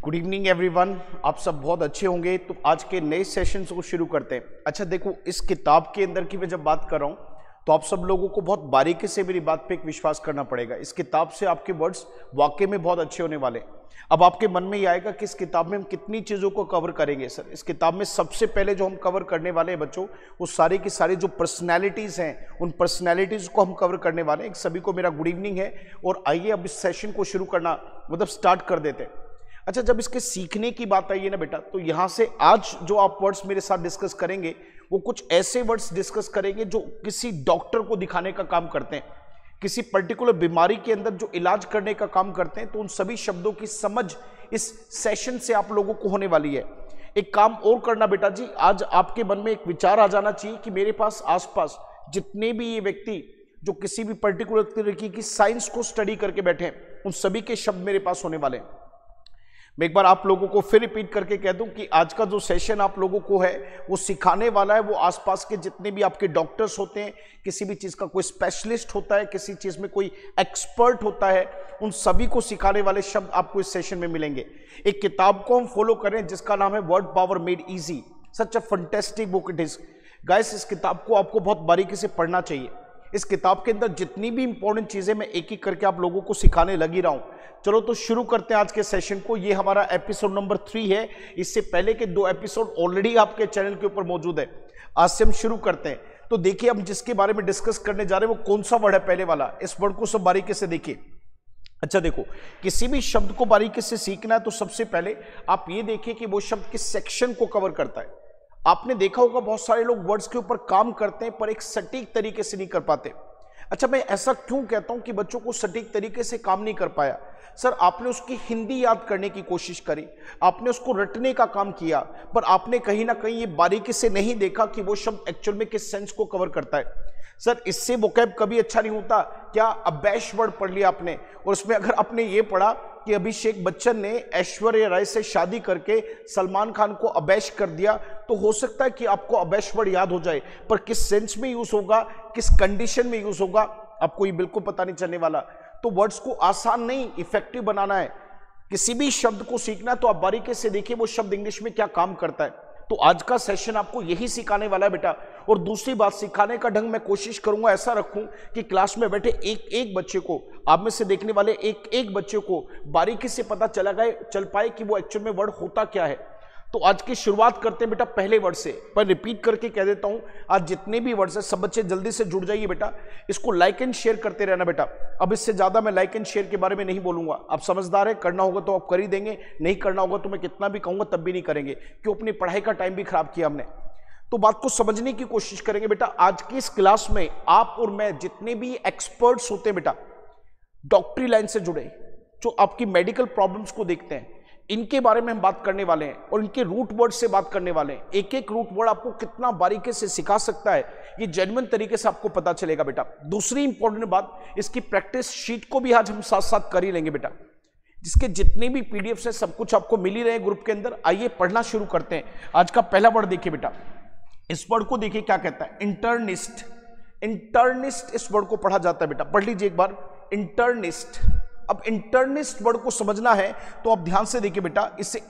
Good evening everyone. आप सब बहुत अच्छे होंगे। तो आज के नए सेशन को शुरू करते हैं। अच्छा देखो, इस किताब के अंदर की मैं जब बात कर रहा हूँ तो आप सब लोगों को बहुत बारीकी से मेरी बात पे एक विश्वास करना पड़ेगा। इस किताब से आपके वर्ड्स वाकई में बहुत अच्छे होने वाले। अब आपके मन में ये आएगा कि इस किताब में हम कितनी चीज़ों को कवर करेंगे। सर, इस किताब में सबसे पहले जो हम कवर करने वाले हैं बच्चों, वो सारी की सारी जो पर्सनैलिटीज़ हैं, उन पर्सनैलिटीज़ को हम कवर करने वाले हैं। सभी को मेरा गुड इवनिंग है और आइए अब इस सेशन को शुरू करना मतलब स्टार्ट कर देते हैं। अच्छा, जब इसके सीखने की बात आई है ना बेटा, तो यहां से आज जो आप वर्ड्स मेरे साथ डिस्कस करेंगे वो कुछ ऐसे वर्ड्स डिस्कस करेंगे जो किसी डॉक्टर को दिखाने का काम करते हैं, किसी पर्टिकुलर बीमारी के अंदर जो इलाज करने का काम करते हैं। तो उन सभी शब्दों की समझ इस सेशन से आप लोगों को होने वाली है। एक काम और करना बेटा जी, आज आपके मन में एक विचार आ जाना चाहिए कि मेरे पास आसपास जितने भी ये व्यक्ति जो किसी भी पर्टिकुलर तरीके की साइंस को स्टडी करके बैठे हैं, उन सभी के शब्द मेरे पास होने वाले हैं। मैं एक बार आप लोगों को फिर रिपीट करके कह दूं कि आज का जो सेशन आप लोगों को है वो सिखाने वाला है, वो आसपास के जितने भी आपके डॉक्टर्स होते हैं, किसी भी चीज़ का कोई स्पेशलिस्ट होता है, किसी चीज़ में कोई एक्सपर्ट होता है, उन सभी को सिखाने वाले शब्द आपको इस सेशन में मिलेंगे। एक किताब को हम फॉलो करें जिसका नाम है word power made easy. Such a fantastic book it is guys. इस किताब को आपको बहुत बारीकी से पढ़ना चाहिए। इस किताब के अंदर जितनी भी इंपॉर्टेंट चीजें मैं एक एक करके आप लोगों को सिखाने लगी रहा हूं। चलो तो शुरू करते हैं आज के सेशन को। ये हमारा एपिसोड नंबर 3 है। इससे पहले के 2 एपिसोड ऑलरेडी आपके चैनल के ऊपर मौजूद है। आज से हम शुरू करते हैं। तो देखिए, हम जिसके बारे में डिस्कस करने जा रहे हैं वो कौन सा वर्ड है पहले वाला। इस वर्ड को सब बारीकी से देखिए। अच्छा देखो, किसी भी शब्द को बारीकी से सीखना है तो सबसे पहले आप ये देखिए कि वो शब्द किस सेक्शन को कवर करता है। आपने देखा होगा बहुत सारे लोग वर्ड्स के ऊपर काम करते हैं पर एक सटीक तरीके से नहीं कर पाते। अच्छा, मैं ऐसा क्यों कहता हूं कि बच्चों को सटीक तरीके से काम नहीं कर पाया? सर, आपने उसकी हिंदी याद करने की कोशिश करी, आपने उसको रटने का काम किया, पर आपने कहीं ना कहीं ये बारीकी से नहीं देखा कि वो शब्द एक्चुअल में किस सेंस को कवर करता है। सर, इससे वोकैब कभी अच्छा नहीं होता क्या? अबैश वर्ड पढ़ लिया आपने और उसमें अगर आपने ये पढ़ा कि अभिषेक बच्चन ने ऐश्वर्या राय से शादी करके सलमान खान को अबैश कर दिया, तो हो सकता है कि आपको अबैश वर्ड याद हो जाए, पर किस सेंस में यूज होगा, किस कंडीशन में यूज होगा, आपको ये बिल्कुल पता नहीं चलने वाला। तो वर्ड्स को आसान नहीं, इफेक्टिव बनाना है। किसी भी शब्द को सीखना तो आप बारीकी से देखिए वो शब्द इंग्लिश में क्या काम करता है। तो आज का सेशन आपको यही सिखाने वाला है बेटा। और दूसरी बात, सिखाने का ढंग मैं कोशिश करूंगा ऐसा रखूं कि क्लास में बैठे एक एक बच्चे को, आप में से देखने वाले एक एक बच्चे को बारीकी से पता चल पाए कि वो एक्चुअल में वर्ड होता क्या है। तो आज की शुरुआत करते हैं बेटा पहले वर्ड से। पर रिपीट करके कह देता हूं, आज जितने भी वर्ड्स हैं सब बच्चे जल्दी से जुड़ जाइए बेटा। इसको लाइक एंड शेयर करते रहना बेटा। अब इससे ज्यादा मैं लाइक एंड शेयर के बारे में नहीं बोलूंगा। आप समझदार है, करना होगा तो आप कर ही देंगे, नहीं करना होगा तो मैं कितना भी कहूंगा तब भी नहीं करेंगे, क्यों? अपनी पढ़ाई का टाइम भी खराब किया हमने। तो बात को समझने की कोशिश करेंगे बेटा। आज की इस क्लास में आप और मैं, जितने भी एक्सपर्ट्स होते हैं बेटा, डॉक्टरी लाइन से जुड़े, जो आपकी मेडिकल प्रॉब्लम्स को देखते हैं, इनके बारे में हम बात करने वाले हैं और इनके रूट वर्ड से बात करने वाले हैं। एक एक रूट वर्ड आपको कितना बारीकी से सिखा सकता है, ये जेन्युइन तरीके से आपको पता चलेगा बेटा। दूसरी इंपॉर्टेंट बात, इसकी प्रैक्टिस शीट को भी आज हम साथ साथ कर ही लेंगे बेटा, जिसके जितने भी पीडीएफ है सब कुछ आपको मिल ही रहे ग्रुप के अंदर। आइए पढ़ना शुरू करते हैं। आज का पहला वर्ड देखिए बेटा। इस वर्ड को देखिए क्या कहता है, इंटर्निस्ट। इंटर्निस्ट इस वर्ड को पढ़ा जाता है बेटा, पढ़ लीजिए एक बार, इंटर्निस्ट। अब इंटर्निस्ट वर्ड को समझना है तो आप ध्यान से देखिए बेटा। इससे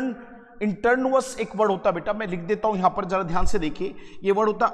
इंटर्नवस एक वर्ड होता है बेटा, मैं लिख देता हूं यहां पर, जरा ध्यान से देखिए। ये वर्ड होता है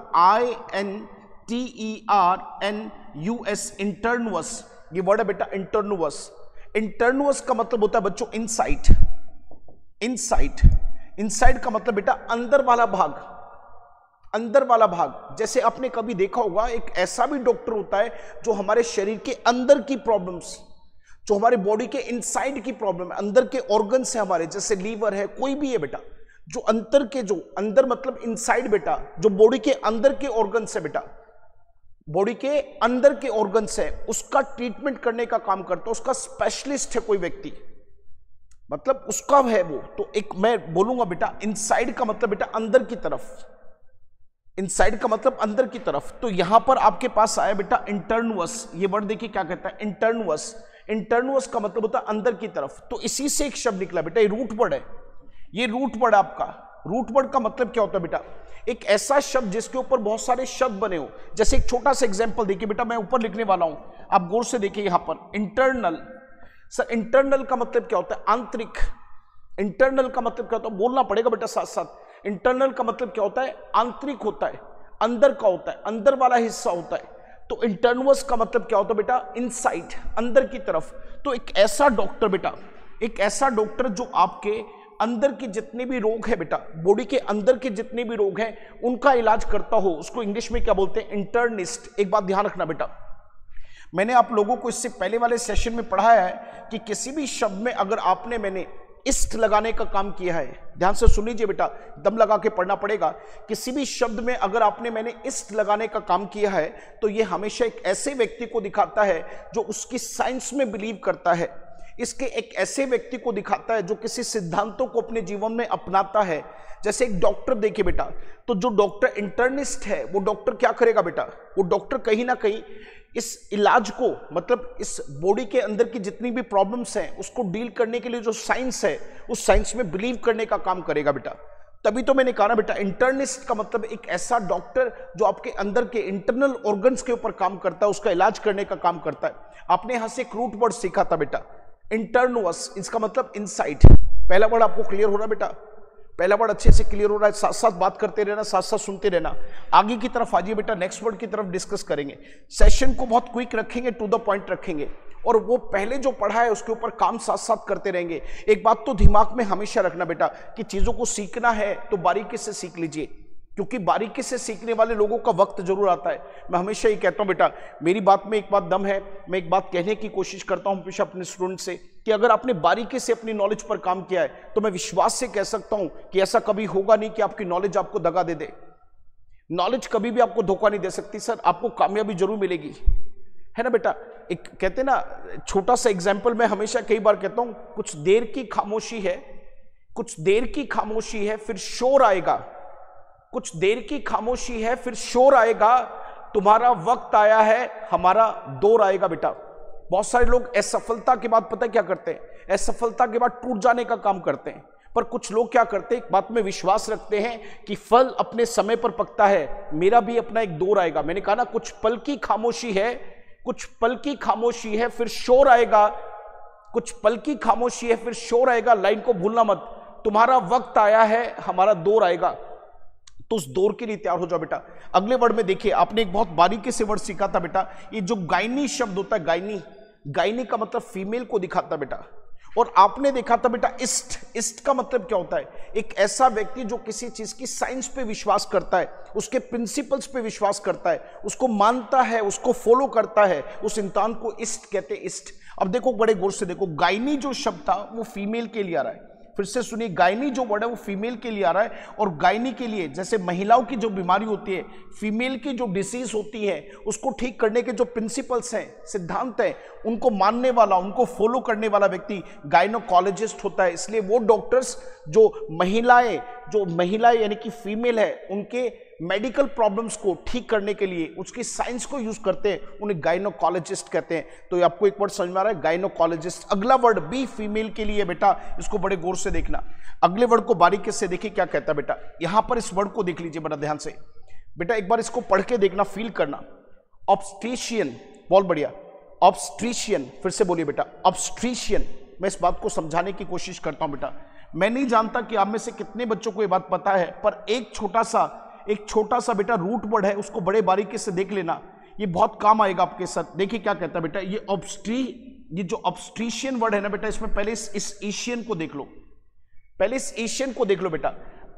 INTERNUS, इंटर्नवस। ये वर्ड है बेटा इंटर्नवस। इंटर्नवस का मतलब होता है बच्चों इनसाइट। इनसाइट, इनसाइड का मतलब बेटा अंदर वाला भाग, अंदर वाला भाग। जैसे आपने कभी देखा होगा, एक ऐसा भी डॉक्टर होता है जो हमारे शरीर के अंदर की प्रॉब्लम्स, जो हमारे बॉडी के इनसाइड की प्रॉब्लम है, अंदर के ऑर्गन्स है हमारे, जैसे लीवर है, कोई भी है बेटा, जो अंदर के, जो अंदर मतलब इनसाइड बेटा, जो बॉडी के अंदर के ऑर्गन्स है बेटा, बॉडी के अंदर के ऑर्गन्स है, उसका ट्रीटमेंट करने का काम करता है, उसका स्पेशलिस्ट है कोई व्यक्ति, मतलब उसका है वो। तो एक मैं बोलूंगा बेटा, इनसाइड का मतलब बेटा अंदर की तरफ, इनसाइड का मतलब अंदर की तरफ। तो यहां पर आपके पास आया बेटा इंटर्नवस। ये वर्ड देखिए क्या कहता है, इंटर्नवस। इंटर्नवस का मतलब होता है अंदर की तरफ। तो इसी से एक शब्द निकला बेटा, ये रूट वर्ड है। ये रूट वर्ड आपका, रूट वर्ड का मतलब क्या होता है बेटा, एक ऐसा शब्द जिसके ऊपर बहुत सारे शब्द बने हो। जैसे एक छोटा सा एग्जांपल देखिए बेटा, मैं ऊपर लिखने वाला हूं, आप गौर से देखिए यहां पर, इंटरनल। सर, इंटरनल का मतलब क्या होता है, आंतरिक। इंटरनल का मतलब क्या होता है, बोलना पड़ेगा बेटा साथ साथ। इंटरनल का मतलब क्या होता है, आंतरिक होता है, अंदर का होता है, अंदर वाला हिस्सा होता है। तो इंटरनस का मतलब क्या होता है बेटा, इनसाइड, अंदर की तरफ। तो एक ऐसा डॉक्टर बेटा, एक ऐसा डॉक्टर जो आपके अंदर के जितने भी रोग है बेटा, बॉडी के अंदर के जितने भी रोग हैं उनका इलाज करता हो, उसको इंग्लिश में क्या बोलते हैं, इंटर्निस्ट। एक बात ध्यान रखना बेटा, मैंने आप लोगों को इससे पहले वाले सेशन में पढ़ाया है कि किसी भी शब्द में अगर आपने मैंने इस्ट लगाने का काम किया है, ध्यान से सुन लीजिए बेटा, दम लगा के पढ़ना पड़ेगा। किसी भी शब्द में अगर आपने मैंने इस्ट लगाने का काम किया है तो यह हमेशा एक ऐसे व्यक्ति को दिखाता है जो उसकी साइंस में बिलीव करता है। इसके एक ऐसे व्यक्ति को दिखाता है जो किसी सिद्धांतों को अपने जीवन में अपनाता है। जैसे एक डॉक्टर देखिए बेटा, तो जो डॉक्टर इंटर्निस्ट है वो डॉक्टर क्या करेगा बेटा, वो डॉक्टर कहीं ना कहीं इस इलाज को, मतलब इस बॉडी के अंदर की जितनी भी प्रॉब्लम्स हैं उसको डील करने के लिए जो साइंस है उस साइंस में बिलीव करने का काम करेगा बेटा। तभी तो मैंने कहा ना बेटा, इंटर्निस्ट का मतलब एक ऐसा डॉक्टर जो आपके अंदर के इंटरनल ऑर्गन्स के ऊपर काम करता है, उसका इलाज करने का काम करता है। आपने यहां से एक रूट वर्ड सीखा था बेटा, इंटरनस, इसका मतलब इनसाइड। पहला वर्ड आपको क्लियर हो रहा है बेटा, पहला वर्ड अच्छे से क्लियर हो रहा है, साथ साथ बात करते रहना, साथ साथ सुनते रहना। आगे की तरफ आइए बेटा, नेक्स्ट वर्ड की तरफ डिस्कस करेंगे। सेशन को बहुत क्विक रखेंगे, टू द पॉइंट रखेंगे, और वो पहले जो पढ़ा है उसके ऊपर काम साथ साथ करते रहेंगे। एक बात तो दिमाग में हमेशा रखना बेटा कि चीजों को सीखना है तो बारीकी से सीख लीजिए, क्योंकि बारीकी से सीखने वाले लोगों का वक्त जरूर आता है। मैं हमेशा ये कहता हूं बेटा, मेरी बात में एक बात दम है, मैं एक बात कहने की कोशिश करता हूं हमेशा अपने स्टूडेंट से कि अगर आपने बारीकी से अपनी नॉलेज पर काम किया है तो मैं विश्वास से कह सकता हूं कि ऐसा कभी होगा नहीं कि आपकी नॉलेज आपको दगा दे दे। नॉलेज कभी भी आपको धोखा नहीं दे सकती सर, आपको कामयाबी जरूर मिलेगी, है ना बेटा। एक कहते हैं ना, छोटा सा एग्जाम्पल मैं हमेशा कई बार कहता हूं, कुछ देर की खामोशी है, कुछ देर की खामोशी है फिर शोर आएगा, कुछ देर की खामोशी है फिर शोर आएगा, तुम्हारा वक्त आया है, हमारा दौर आएगा बेटा। बहुत सारे लोग असफलता के बाद पता क्या करते हैं, असफलता के बाद टूट जाने का काम करते हैं, पर कुछ लोग क्या करते हैं, एक बात में विश्वास रखते हैं कि फल अपने समय पर पकता है, मेरा भी अपना एक दौर आएगा। मैंने कहा ना, कुछ पल की खामोशी है, कुछ पल की खामोशी है फिर शोर आएगा, कुछ पल की खामोशी है फिर शोर आएगा। लाइन को भूलना मत, तुम्हारा वक्त आया है, हमारा दौर आएगा, तो उस दौर के लिए तैयार हो जाओ बेटा। अगले वर्ड में देखिए, आपने एक बहुत बारीकी से वर्ड सीखा था बेटा, ये जो गायनी शब्द होता है, गायनी, गायनी का मतलब फीमेल को दिखाता बेटा। और आपने देखा था बेटा इस्ट, इस्ट का मतलब क्या होता है, एक ऐसा व्यक्ति जो किसी चीज की साइंस पे विश्वास करता है, उसके प्रिंसिपल्स पे विश्वास करता है, उसको मानता है, उसको फॉलो करता है, उस इंसान को इस्ट कहते हैं, इस्ट। अब देखो बड़े गौर से देखो, गायनी जो शब्द था वो फीमेल के लिए आ रहा है, फिर से सुनिए, गायनी जो वर्ड है वो फीमेल के लिए आ रहा है। और गायनी के लिए, जैसे महिलाओं की जो बीमारी होती है, फीमेल की जो डिसीज होती है, उसको ठीक करने के जो प्रिंसिपल्स हैं, सिद्धांत हैं, उनको मानने वाला, उनको फॉलो करने वाला व्यक्ति गायनोकोलॉजिस्ट होता है। इसलिए वो डॉक्टर्स जो महिलाएं यानी कि फीमेल है, उनके मेडिकल प्रॉब्लम्स को ठीक करने के लिए उसकी साइंस को यूज करते हैं, उन्हें गायनोकोलॉजिस्ट कहते हैं। तो ये आपको एक वर्ड समझ में आ रहा है, गायनोकोलॉजिस्ट। अगला वर्ड भी फीमेल के लिए बेटा, इसको बड़े गौर से देखना। अगले वर्ड को बारीकी से देखिए क्या कहता है बेटा, यहां पर इस वर्ड को देख लीजिए बड़ा ध्यान से बेटा, एक बार इसको पढ़ के देखना, फील करना। ऑब्स्ट्रीशियन, बहुत बढ़िया, ऑब्स्ट्रीशियन, फिर से बोलिए बेटा, ऑब्स्ट्रीशियन। मैं इस बात को समझाने की कोशिश करता हूं बेटा। मैं नहीं जानता कि आप में से कितने बच्चों को यह बात पता है, पर एक छोटा सा बेटा रूट वर्ड है, उसको बड़े बारीकी से देख लेना, ये बहुत काम आएगा आपके साथ। देखिए क्या कहता है बेटा, ये जो ऑब्स्ट्रीशियन वर्ड है ना बेटा, इसमें पहले इस एशियन को देख लो, पहले इस एशियन को देख लो बेटा।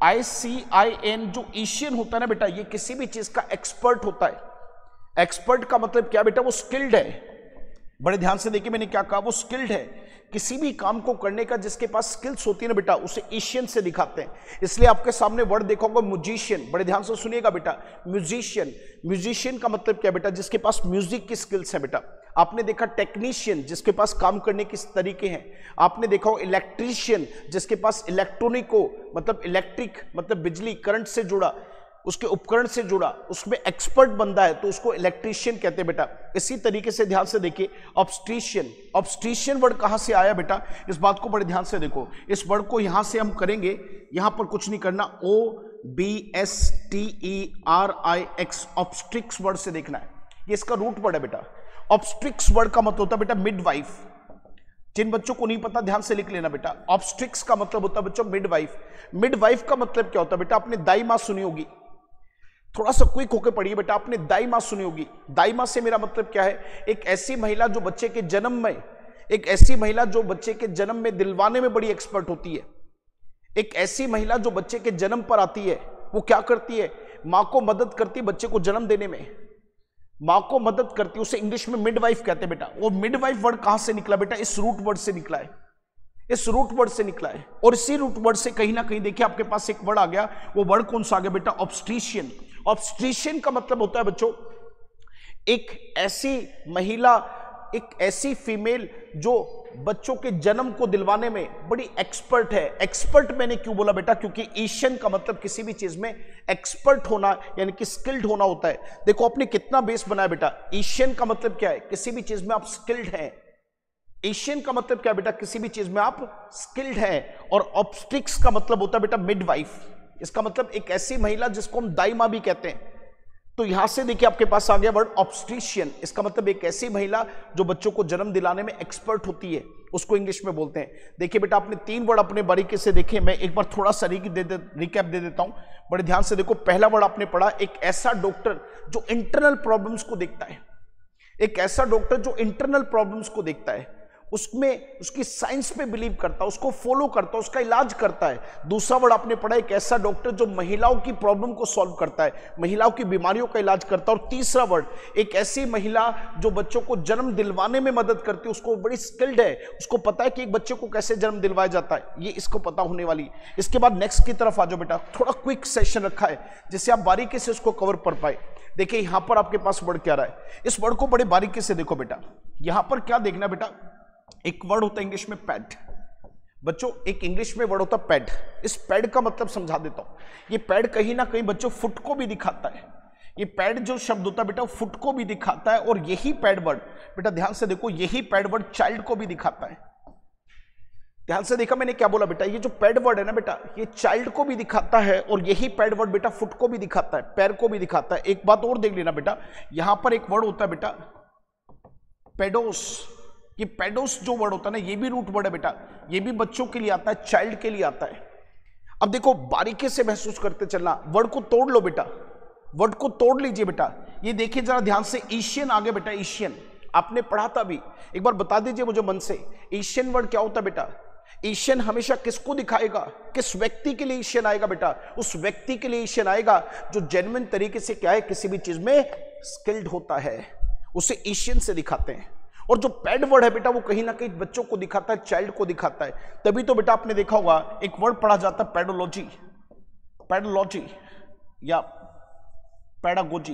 ICIN जो एशियन होता है ना बेटा, ये किसी भी चीज का एक्सपर्ट होता है। एक्सपर्ट का मतलब क्या बेटा, वो स्किल्ड है। बड़े ध्यान से देखिए मैंने क्या कहा, वो स्किल्ड है। किसी भी काम को करने का जिसके पास स्किल्स होती है ना बेटा, उसे एशियन से दिखाते हैं। इसलिए आपके सामने वर्ड देखा होगा म्यूजिशियन, बड़े ध्यान से सुनिएगा बेटा, म्यूजिशियन। म्यूजिशियन का मतलब क्या बेटा, जिसके पास म्यूजिक की स्किल्स है बेटा। आपने देखा टेक्नीशियन, जिसके पास काम करने के तरीके हैं। आपने देखा हो इलेक्ट्रीशियन, जिसके पास इलेक्ट्रॉनिक को, मतलब इलेक्ट्रिक मतलब बिजली, करंट से जुड़ा, उसके उपकरण से जुड़ा, उसमें एक्सपर्ट बंदा है, तो उसको इलेक्ट्रीशियन कहते हैं बेटा। इसी तरीके से ध्यान से देखिए, ऑब्स्ट्रीशियन, ऑब्स्ट्रीशियन वर्ड कहां से आया बेटा, इस बात को बड़े ध्यान से देखो। इस वर्ड को यहां से हम करेंगे, यहां पर कुछ नहीं करना, OBSTERIX, ऑब्स्ट्रिक्स वर्ड से देखना है, ये इसका रूट वर्ड है बेटा। ऑब्स्ट्रिक्स वर्ड का मतलब होता है बेटा मिडवाइफ। जिन बच्चों को नहीं पता ध्यान से लिख लेना बेटा। ऑब्स्ट्रिक्स का मतलब होता है बच्चों मिडवाइफ। मिडवाइफ का मतलब क्या होता है बेटा, आपने दाई मां सुनी होगी, थोड़ा सा क्विक होकर पढ़िए बेटा, आपने दाई मां सुनी होगी। दाई मां से मेरा मतलब क्या है, एक ऐसी महिला जो बच्चे के जन्म में, एक ऐसी महिला जो बच्चे के जन्म में दिलवाने में बड़ी एक्सपर्ट होती है। एक ऐसी महिला जो बच्चे के जन्म पर आती है, वो क्या करती है, मां को मदद करती है बच्चे को जन्म देने में, मां को मदद करती है, उसे इंग्लिश में मिडवाइफ कहते हैं बेटा। वो मिडवाइफ वर्ड कहां से निकला बेटा, इस रूट वर्ड से निकला है, इस रूट वर्ड से निकला है। और इसी रूट वर्ड से कहीं ना कहीं देखिए आपके पास एक वर्ड आ गया, वो वर्ड कौन सा आ गया बेटा, ऑब्स्ट्रीशियन। ऑब्स्ट्रीशियन का मतलब होता है बच्चों एक ऐसी महिला, एक ऐसी फीमेल जो बच्चों के जन्म को दिलवाने में बड़ी एक्सपर्ट है। एक्सपर्ट मैंने क्यों बोला बेटा, क्योंकि एशियन का मतलब किसी भी चीज में एक्सपर्ट होना यानी कि स्किल्ड होना होता है। देखो आपने कितना बेस बनाया बेटा, एशियन का मतलब क्या है, किसी भी चीज में आप स्किल्ड हैं। एशियन का मतलब क्या है बेटा, किसी भी चीज में आप स्किल्ड हैं। और ऑब्स्ट्रिक्स का मतलब होता है बेटा मिडवाइफ, इसका मतलब एक ऐसी महिला जिसको हम दाई मां भी कहते हैं। तो यहां से देखिए आपके पास आ गया वर्ड ऑब्स्ट्रीशियन, इसका मतलब एक ऐसी महिला जो बच्चों को जन्म दिलाने में एक्सपर्ट होती है, उसको इंग्लिश में बोलते हैं। देखिए बेटा आपने 3 वर्ड अपने बारीकी से देखे, मैं एक बार थोड़ा सा रिकैप दे देता हूं, बड़े ध्यान से देखो। पहला वर्ड आपने पढ़ा, एक ऐसा डॉक्टर जो इंटरनल प्रॉब्लम्स को देखता है, एक ऐसा डॉक्टर जो इंटरनल प्रॉब्लम्स को देखता है, उसमें उसकी साइंस पे बिलीव करता है, उसको फॉलो करता है, उसका इलाज करता है। दूसरा वर्ड आपने पढ़ा, एक ऐसा डॉक्टर जो महिलाओं की प्रॉब्लम को सॉल्व करता है, महिलाओं की बीमारियों का इलाज करता है। और तीसरा वर्ड, एक ऐसी महिला जो बच्चों को जन्म दिलवाने में मदद करती है, उसको बड़ी स्किल्ड है, उसको पता है कि एक बच्चे को कैसे जन्म दिलवाया जाता है, ये इसको पता होने वाली। इसके बाद नेक्स्ट की तरफ आ जाओ बेटा, थोड़ा क्विक सेशन रखा है जिससे आप बारीकी से उसको कवर कर पाए। देखिए यहां पर आपके पास वर्ड क्या रहा है, इस वर्ड को बड़े बारीकी से देखो बेटा। यहां पर क्या देखना बेटा, एक वर्ड होता है इंग्लिश में पैड। बच्चों एक इंग्लिश में वर्ड होता है पैड। इस पैड का मतलब समझा देता हूं। ये पैड कहीं ना कहीं बच्चों फुट को भी दिखाता है। ये पैड जो शब्द होता है बेटा फुट को भी दिखाता है, और यही पैड वर्ड बेटा ध्यान से देखो, यही पैड वर्ड चाइल्ड को भी दिखाता है। ध्यान से देखा मैंने क्या बोला बेटा, ये जो पैड वर्ड है ना बेटा, ये चाइल्ड को भी दिखाता है, और यही पैड वर्ड बेटा फुट को भी दिखाता है, पैर को भी दिखाता है। एक बात और देख लेना बेटा, यहां पर एक वर्ड होता है बेटा पेडोस। ये पेडोस जो वर्ड होता है ना, ये भी रूट वर्ड है बेटा, ये भी बच्चों के लिए आता है, चाइल्ड के लिए आता है। अब देखो बारीकी से महसूस करते चलना, वर्ड को तोड़ लो बेटा, वर्ड को तोड़ लीजिए बेटा। ये देखिए जरा ध्यान से, एशियन आगे बेटा, एशियन आपने पढ़ा था अभी, एक बार बता दीजिए मुझे मन से, एशियन वर्ड क्या होता है बेटा। एशियन हमेशा किसको दिखाएगा, किस व्यक्ति के लिए एशियन आएगा बेटा, उस व्यक्ति के लिए एशियन आएगा जो जेन्युइन तरीके से क्या है, किसी भी चीज में स्किल्ड होता है, उसे एशियन से दिखाते हैं। और जो पैड वर्ड है बेटा वो कहीं ना कहीं बच्चों को दिखाता है, चाइल्ड को दिखाता है। तभी तो बेटा आपने देखा होगा एक वर्ड पढ़ा जाता है पेडोलॉजी, पेडोलॉजी या पेडागोजी,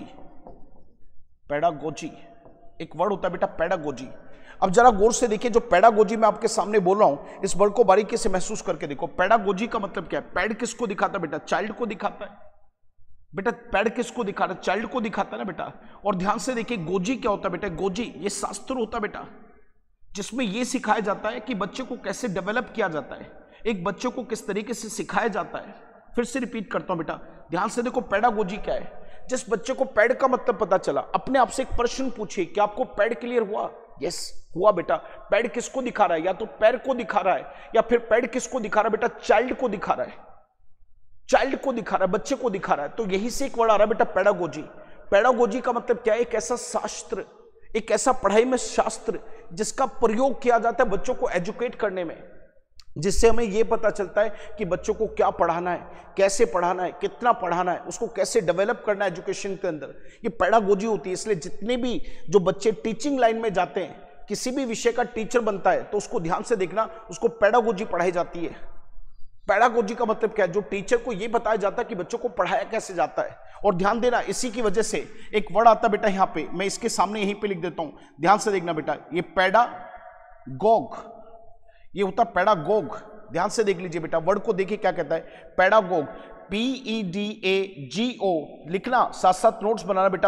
पेडागोजी एक वर्ड होता है बेटा पेडागोजी। अब जरा गौर से देखिए, जो पेडागोजी मैं आपके सामने बोल रहा हूं, इस वर्ड को बारीकी से महसूस करके देखो। पेडागोजी का मतलब क्या है, पैड किसको दिखाता है बेटा, चाइल्ड को दिखाता है बेटा। पैड किसको दिखा रहा है, चाइल्ड को दिखाता है ना बेटा। और ध्यान से देखिए गोजी क्या होता है बेटा, गोजी ये शास्त्र होता है बेटा, जिसमें यह सिखाया जाता है कि बच्चे को कैसे डेवलप किया जाता है, एक बच्चे को किस तरीके से सिखाया जाता है। फिर से रिपीट करता हूं बेटा, ध्यान से देखो पेडागोजी क्या है। जिस बच्चे को पैड का मतलब पता चला, अपने आप से एक प्रश्न पूछिए कि आपको पैड क्लियर हुआ। यस हुआ बेटा। पैड किसको दिखा रहा है, या तो पैर को दिखा रहा है, या फिर पैड किसको दिखा रहा है बेटा, चाइल्ड को दिखा रहा है, चाइल्ड को दिखा रहा है, बच्चे को दिखा रहा है। तो यही से एक वर्ड आ रहा है बेटा पेडागोजी। पेडागोजी का मतलब क्या है, एक ऐसा शास्त्र, एक ऐसा पढ़ाई में शास्त्र जिसका प्रयोग किया जाता है बच्चों को एजुकेट करने में, जिससे हमें यह पता चलता है कि बच्चों को क्या पढ़ाना है, कैसे पढ़ाना है, कितना पढ़ाना है, उसको कैसे डेवलप करना है एजुकेशन के अंदर। ये पेडागोजी होती है। इसलिए जितने भी जो बच्चे टीचिंग लाइन में जाते हैं, किसी भी विषय का टीचर बनता है, तो उसको ध्यान से देखना, उसको पेडागोजी पढ़ाई जाती है। पेडागोजी का मतलब क्या है, जो टीचर को यह बताया जाता है कि बच्चों को पढ़ाया कैसे जाता है। और ध्यान देना, इसी की वजह से एक वर्ड आता है बेटा यहां पे, मैं इसके सामने यहीं पे लिख देता हूं, ध्यान से देखना बेटा, ये पेडागोग, ये होता है पेडागोग। ध्यान से देख लीजिए बेटा, वर्ड को देखिए क्या कहता है, पेडागोग, PEDAGO लिखना, साथ साथ नोट्स बनाना बेटा,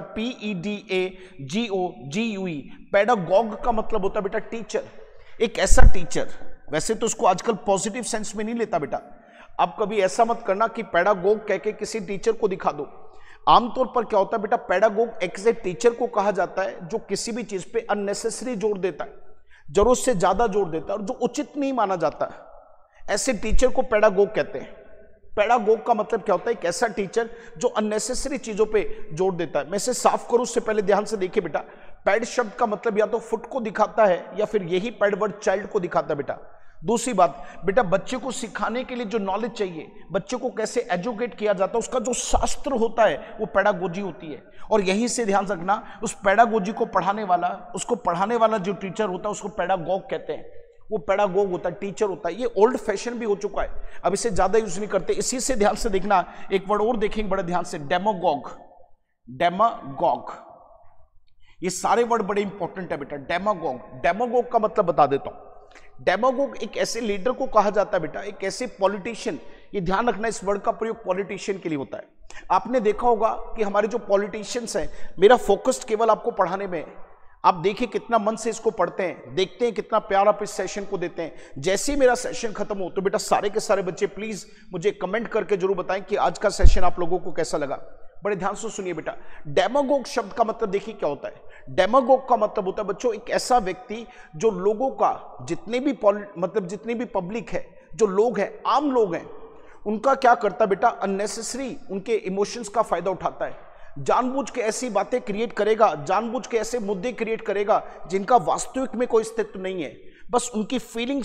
PEDAGOGUE। पेडागोग का मतलब होता है बेटा टीचर, एक ऐसा टीचर। वैसे तो उसको आजकल पॉजिटिव सेंस में नहीं लेता बेटा, अब कभी ऐसा मत करना कि पेडागोग कह के किसी टीचर को दिखा दो। आमतौर पर क्या होता है बेटा, पेडागोग एक ऐसे टीचर को कहा जाता है जो किसी भी चीज पे अननेसेसरी जोर देता है, जरूरत से ज्यादा जोर देता है और जो उचित नहीं माना जाता, ऐसे टीचर को पेडागोग कहते हैं। पेडागोग का मतलब क्या होता है? एक ऐसा टीचर जो अननेसेसरी चीजों पे जोर देता है। मैं इसे साफ करूं उससे पहले ध्यान से देखिए बेटा, पैड शब्द का मतलब या तो फुट को दिखाता है या फिर यही पैड वर्ड चाइल्ड को दिखाता है बेटा। दूसरी बात बेटा, बच्चे को सिखाने के लिए जो नॉलेज चाहिए, बच्चे को कैसे एजुकेट किया जाता है, उसका जो शास्त्र होता है वो पेडागोजी होती है। और यहीं से ध्यान रखना, उस पेडागोजी को पढ़ाने वाला, उसको पढ़ाने वाला जो टीचर होता है उसको पेडागोग कहते हैं। वो पेडागोग होता है, टीचर होता है। ये ओल्ड फैशन भी हो चुका है, अब इसे ज्यादा यूज नहीं करते। इसी से ध्यान से देखना, एक वर्ड और देखेंगे बड़े ध्यान से, डेमागोग। डेमागोग, ये सारे वर्ड बड़े इंपॉर्टेंट है बेटा। डेमागोग, डेमागोग का मतलब बता देता हूं। डेमागोग एक ऐसे लीडर को कहा जाता है बेटा, एक ऐसे पॉलिटिशियन, ये ध्यान रखना इस वर्ड का प्रयोग पॉलिटिशियन के लिए होता है। आपने देखा होगा कि हमारे जो पॉलिटिशियंस हैं, मेरा फोकस केवल आपको पढ़ाने में है। आप देखिए कितना मन से इसको पढ़ते हैं, देखते हैं कितना प्यार आप इस सेशन को देते हैं। जैसे ही मेरा सेशन खत्म हो तो बेटा सारे के सारे बच्चे प्लीज मुझे कमेंट करके जरूर बताएं कि आज का सेशन आप लोगों को कैसा लगा। बड़े ध्यान से सुनिए बेटा, डेमागोग शब्द का मतलब देखिए क्या होता है। डेमागोग का मतलब होता है बच्चों एक ऐसा व्यक्ति जो लोगों का, जितने भी पब्लिक है, जो लोग हैं, आम लोग हैं, उनका क्या करता है बेटा, अननेसेसरी उनके इमोशंस का फायदा उठाता है। जानबूझ के ऐसी बातें क्रिएट करेगा, जानबूझ के ऐसे मुद्दे क्रिएट करेगा जिनका वास्तविक में कोई अस्तित्व नहीं है। बस उनकी